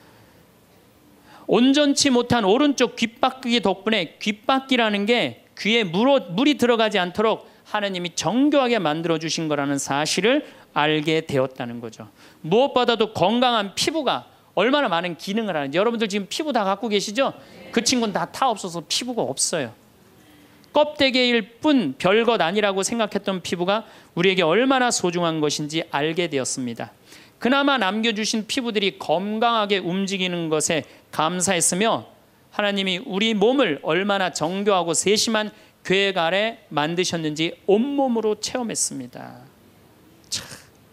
온전치 못한 오른쪽 귓바퀴 덕분에 귓바퀴라는 게 귀에 물어, 물이 들어가지 않도록 하나님이 정교하게 만들어 주신 거라는 사실을 알게 되었다는 거죠. 무엇보다도 건강한 피부가 얼마나 많은 기능을 하는지. 여러분들 지금 피부 다 갖고 계시죠? 그 친구는 다 타 없어서 피부가 없어요. 껍데기일 뿐 별것 아니라고 생각했던 피부가 우리에게 얼마나 소중한 것인지 알게 되었습니다. 그나마 남겨주신 피부들이 건강하게 움직이는 것에 감사했으며, 하나님이 우리 몸을 얼마나 정교하고 세심한 계획 아래 만드셨는지 온몸으로 체험했습니다. 참.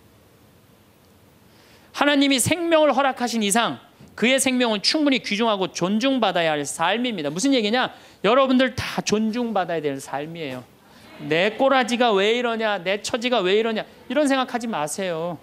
하나님이 생명을 허락하신 이상 그의 생명은 충분히 귀중하고 존중받아야 할 삶입니다. 무슨 얘기냐? 여러분들 다 존중받아야 될 삶이에요. 내 꼬라지가 왜 이러냐, 내 처지가 왜 이러냐, 이런 생각하지 마세요.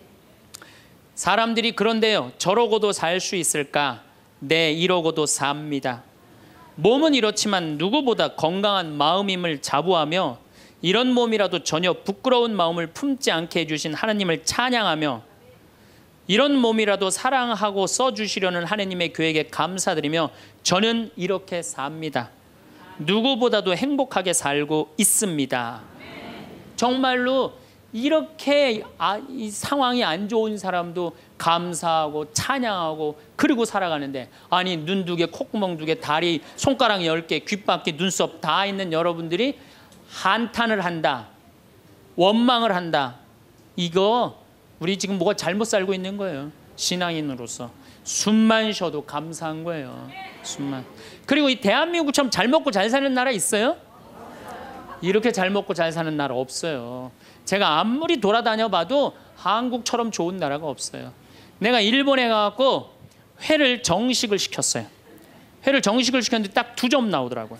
사람들이 그런데요, 저러고도 살 수 있을까? 네, 이러고도 삽니다. 몸은 이렇지만 누구보다 건강한 마음임을 자부하며, 이런 몸이라도 전혀 부끄러운 마음을 품지 않게 해주신 하나님을 찬양하며, 이런 몸이라도 사랑하고 써주시려는 하나님의 계획에 감사드리며 저는 이렇게 삽니다. 누구보다도 행복하게 살고 있습니다. 정말로 이렇게 아, 이 상황이 안 좋은 사람도 감사하고 찬양하고 그리고 살아가는데, 아니 눈 두 개, 콧구멍 두 개, 다리, 손가락 열 개, 귓바퀴, 눈썹 다 있는 여러분들이 한탄을 한다, 원망을 한다. 이거 우리 지금 뭐가 잘못 살고 있는 거예요. 신앙인으로서 숨만 쉬어도 감사한 거예요. 숨만. 그리고 이 대한민국처럼 잘 먹고 잘 사는 나라 있어요? 이렇게 잘 먹고 잘 사는 나라 없어요. 제가 아무리 돌아다녀 봐도 한국처럼 좋은 나라가 없어요. 내가 일본에 가갖고 회를 정식을 시켰어요. 회를 정식을 시켰는데 딱 두 점 나오더라고요.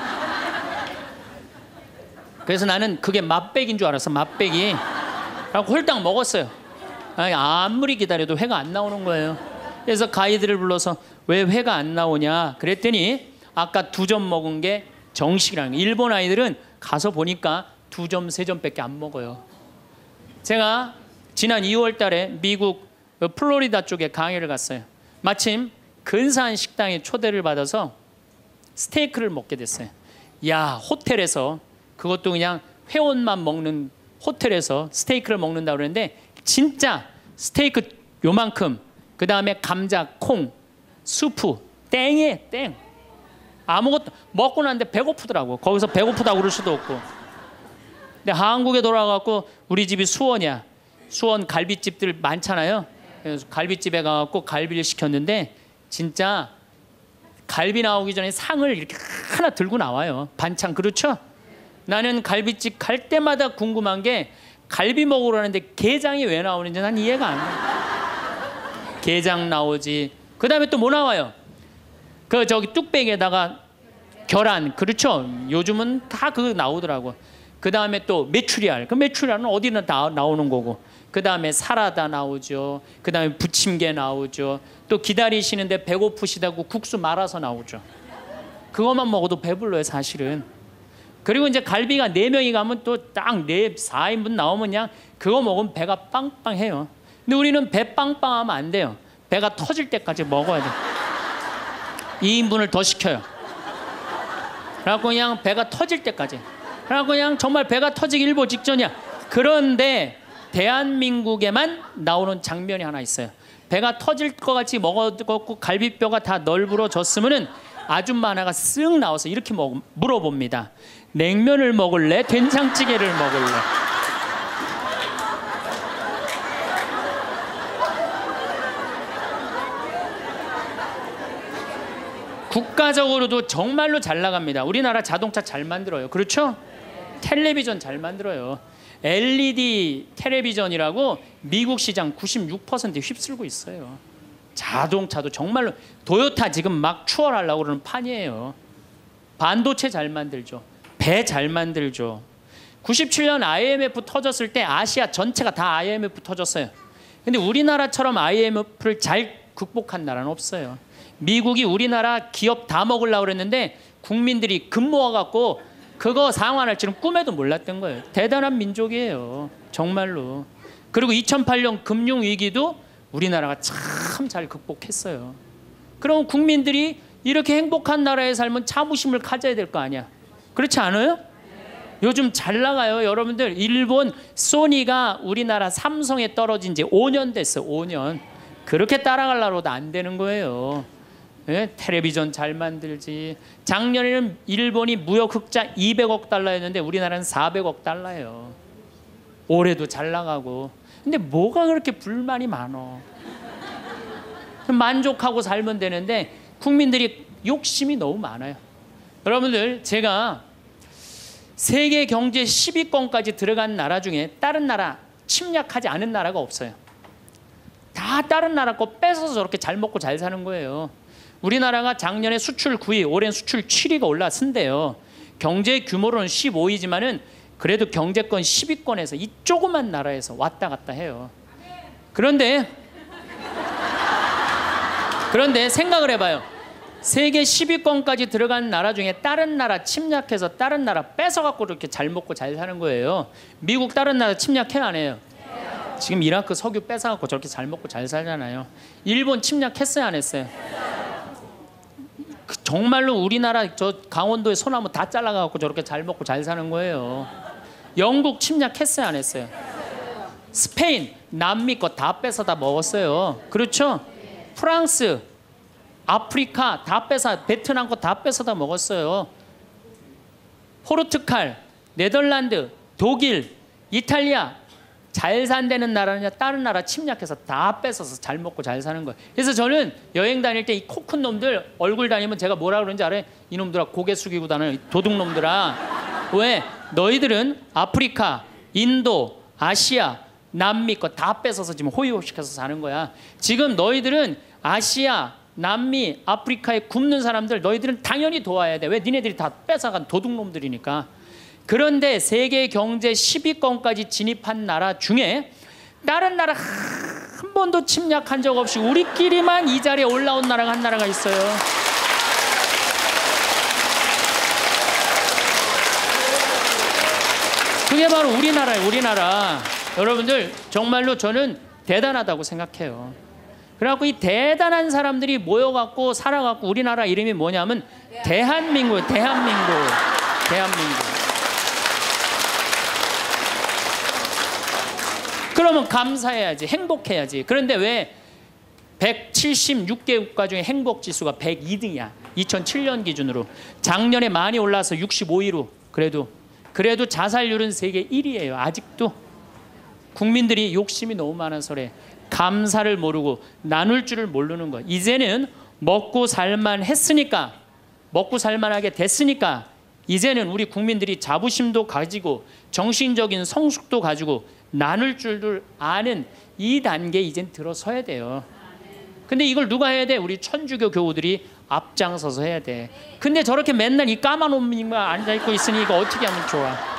그래서 나는 그게 맛백인 줄 알았어. 맛백이. 그래서 홀딱 먹었어요. 아무리 기다려도 회가 안 나오는 거예요. 그래서 가이드를 불러서 왜 회가 안 나오냐 그랬더니 아까 두 점 먹은 게 정식이라는 거예요. 일본 아이들은 가서 보니까 두 점, 세 점밖에 안 먹어요. 제가 지난 이월 달에 미국 플로리다 쪽에 강의를 갔어요. 마침 근사한 식당에 초대를 받아서 스테이크를 먹게 됐어요. 야, 호텔에서, 그것도 그냥 회원만 먹는 호텔에서 스테이크를 먹는다고 그러는데 진짜 스테이크 요만큼, 그 다음에 감자, 콩, 수프, 땡이에요. 땡. 아무것도 먹고 났는데 배고프더라고. 거기서 배고프다고 그럴 수도 없고. 근데 한국에 돌아가고 우리 집이 수원이야. 수원 갈비집들 많잖아요. 그래서 갈비집에 가갖고 갈비를 시켰는데 진짜 갈비 나오기 전에 상을 이렇게 하나 들고 나와요. 반찬. 그렇죠? 나는 갈비집 갈 때마다 궁금한 게 갈비 먹으러 가는데 게장이 왜 나오는지 난 이해가 안 돼. 게장 나오지. 그 다음에 또 뭐 나와요? 그 저기 뚝배기에다가 계란. 그렇죠? 요즘은 다 그거 나오더라고. 그 다음에 또 메추리알. 그 메추리알은 어디나 다 나오는 거고. 그 다음에 사라다 나오죠. 그 다음에 부침개 나오죠. 또 기다리시는데 배고프시다고 국수 말아서 나오죠. 그것만 먹어도 배불러요, 사실은. 그리고 이제 갈비가 네 명이 가면 또 딱 네, 사 인분 나오면 그냥 그거 먹으면 배가 빵빵해요. 근데 우리는 배 빵빵하면 안 돼요. 배가 터질 때까지 먹어야 돼요. 이 인분을 더 시켜요. 그래갖고 그냥 배가 터질 때까지. 그래갖고 그냥 정말 배가 터지기 일보 직전이야. 그런데 대한민국에만 나오는 장면이 하나 있어요. 배가 터질 것 같이 먹어갖고 갈비뼈가 다 널브러졌으면은 아줌마 하나가 쓱 나와서 이렇게 먹, 물어봅니다. 냉면을 먹을래? 된장찌개를 먹을래? 국가적으로도 정말로 잘 나갑니다. 우리나라 자동차 잘 만들어요. 그렇죠? 텔레비전 잘 만들어요. 엘이디 텔레비전이라고 미국 시장 구십육 퍼센트 휩쓸고 있어요. 자동차도 정말로 도요타 지금 막 추월하려고 그러는 판이에요. 반도체 잘 만들죠. 배 잘 만들죠. 구십칠 년 아이엠에프 터졌을 때 아시아 전체가 다 아이엠에프 터졌어요. 근데 우리나라처럼 아이엠에프를 잘 극복한 나라는 없어요. 미국이 우리나라 기업 다 먹으려고 그랬는데 국민들이 금 모아갖고 그거 상환할 줄은 꿈에도 몰랐던 거예요. 대단한 민족이에요. 정말로. 그리고 이천팔 년 금융위기도 우리나라가 참 잘 극복했어요. 그럼 국민들이 이렇게 행복한 나라에 살면 자부심을 가져야 될 거 아니야. 그렇지 않아요? 요즘 잘 나가요. 여러분들 일본 소니가 우리나라 삼성에 떨어진 지 오 년 됐어요. 오 년. 그렇게 따라가려고도 안 되는 거예요. 예? 텔레비전 잘 만들지. 작년에는 일본이 무역 흑자 이백억 달러였는데 우리나라는 사백억 달러예요. 올해도 잘 나가고. 근데 뭐가 그렇게 불만이 많어? 만족하고 살면 되는데 국민들이 욕심이 너무 많아요. 여러분들 제가 세계 경제 십 위권까지 들어간 나라 중에 다른 나라 침략하지 않은 나라가 없어요. 다 다른 나라 거 뺏어서 저렇게 잘 먹고 잘 사는 거예요. 우리나라가 작년에 수출 구 위, 올해는 수출 칠 위가 올라선대요. 경제 규모로는 십오 위지만은 그래도 경제권 십 위권에서 이 조그만 나라에서 왔다 갔다 해요. 그런데 그런데 생각을 해봐요. 세계 십 위권까지 들어간 나라 중에 다른 나라 침략해서 다른 나라 뺏어갖고 이렇게 잘 먹고 잘 사는 거예요. 미국 다른 나라 침략해요, 안 해요? 지금 이라크 석유 뺏어갖고 저렇게 잘 먹고 잘 살잖아요. 일본 침략했어요, 안 했어요? 정말로 우리나라 저 강원도의 소나무 다 잘라갖고 저렇게 잘 먹고 잘 사는 거예요. 영국 침략했어요, 안 했어요? 스페인, 남미 거 다 뺏어다 먹었어요. 그렇죠? 프랑스, 아프리카 다 뺏어, 베트남 거 다 뺏어다 먹었어요. 포르투갈, 네덜란드, 독일, 이탈리아 잘 산다는 나라냐 다른 나라 침략해서 다 뺏어서 잘 먹고 잘 사는 거예요. 그래서 저는 여행 다닐 때 이 코 큰 놈들 얼굴 다니면 제가 뭐라 그러는지 알아요? 이놈들아 고개 숙이고 다니는 도둑놈들아. 왜? 너희들은 아프리카, 인도, 아시아, 남미 거 다 뺏어서 지금 호의호식해서 사는 거야. 지금 너희들은 아시아, 남미, 아프리카에 굶는 사람들 너희들은 당연히 도와야 돼. 왜? 니네들이 다 뺏어간 도둑놈들이니까. 그런데 세계 경제 십 위권까지 진입한 나라 중에 다른 나라 한 번도 침략한 적 없이 우리끼리만 이 자리에 올라온 나라가 한 나라가 있어요. 그게 바로 우리나라예요. 우리나라. 여러분들 정말로 저는 대단하다고 생각해요. 그래갖고 이 대단한 사람들이 모여갖고 살아갖고 우리나라 이름이 뭐냐면 대한민국, 대한민국, 대한민국. 그러면 감사해야지, 행복해야지. 그런데 왜 백칠십육 개 국가 중에 행복지수가 백이 등이야. 이천칠 년 기준으로. 작년에 많이 올라서 육십오 위로. 그래도 그래도 자살률은 세계 일 위예요. 아직도. 국민들이 욕심이 너무 많아서 그래. 감사를 모르고 나눌 줄을 모르는 거야. 이제는 먹고 살만 했으니까, 먹고 살만하게 됐으니까 이제는 우리 국민들이 자부심도 가지고 정신적인 성숙도 가지고 나눌 줄을 아는 이 단계에 이젠 들어서야 돼요. 근데 이걸 누가 해야 돼? 우리 천주교 교우들이 앞장서서 해야 돼. 근데 저렇게 맨날 이 까만 옷만 앉아있고 있으니 이거 어떻게 하면 좋아?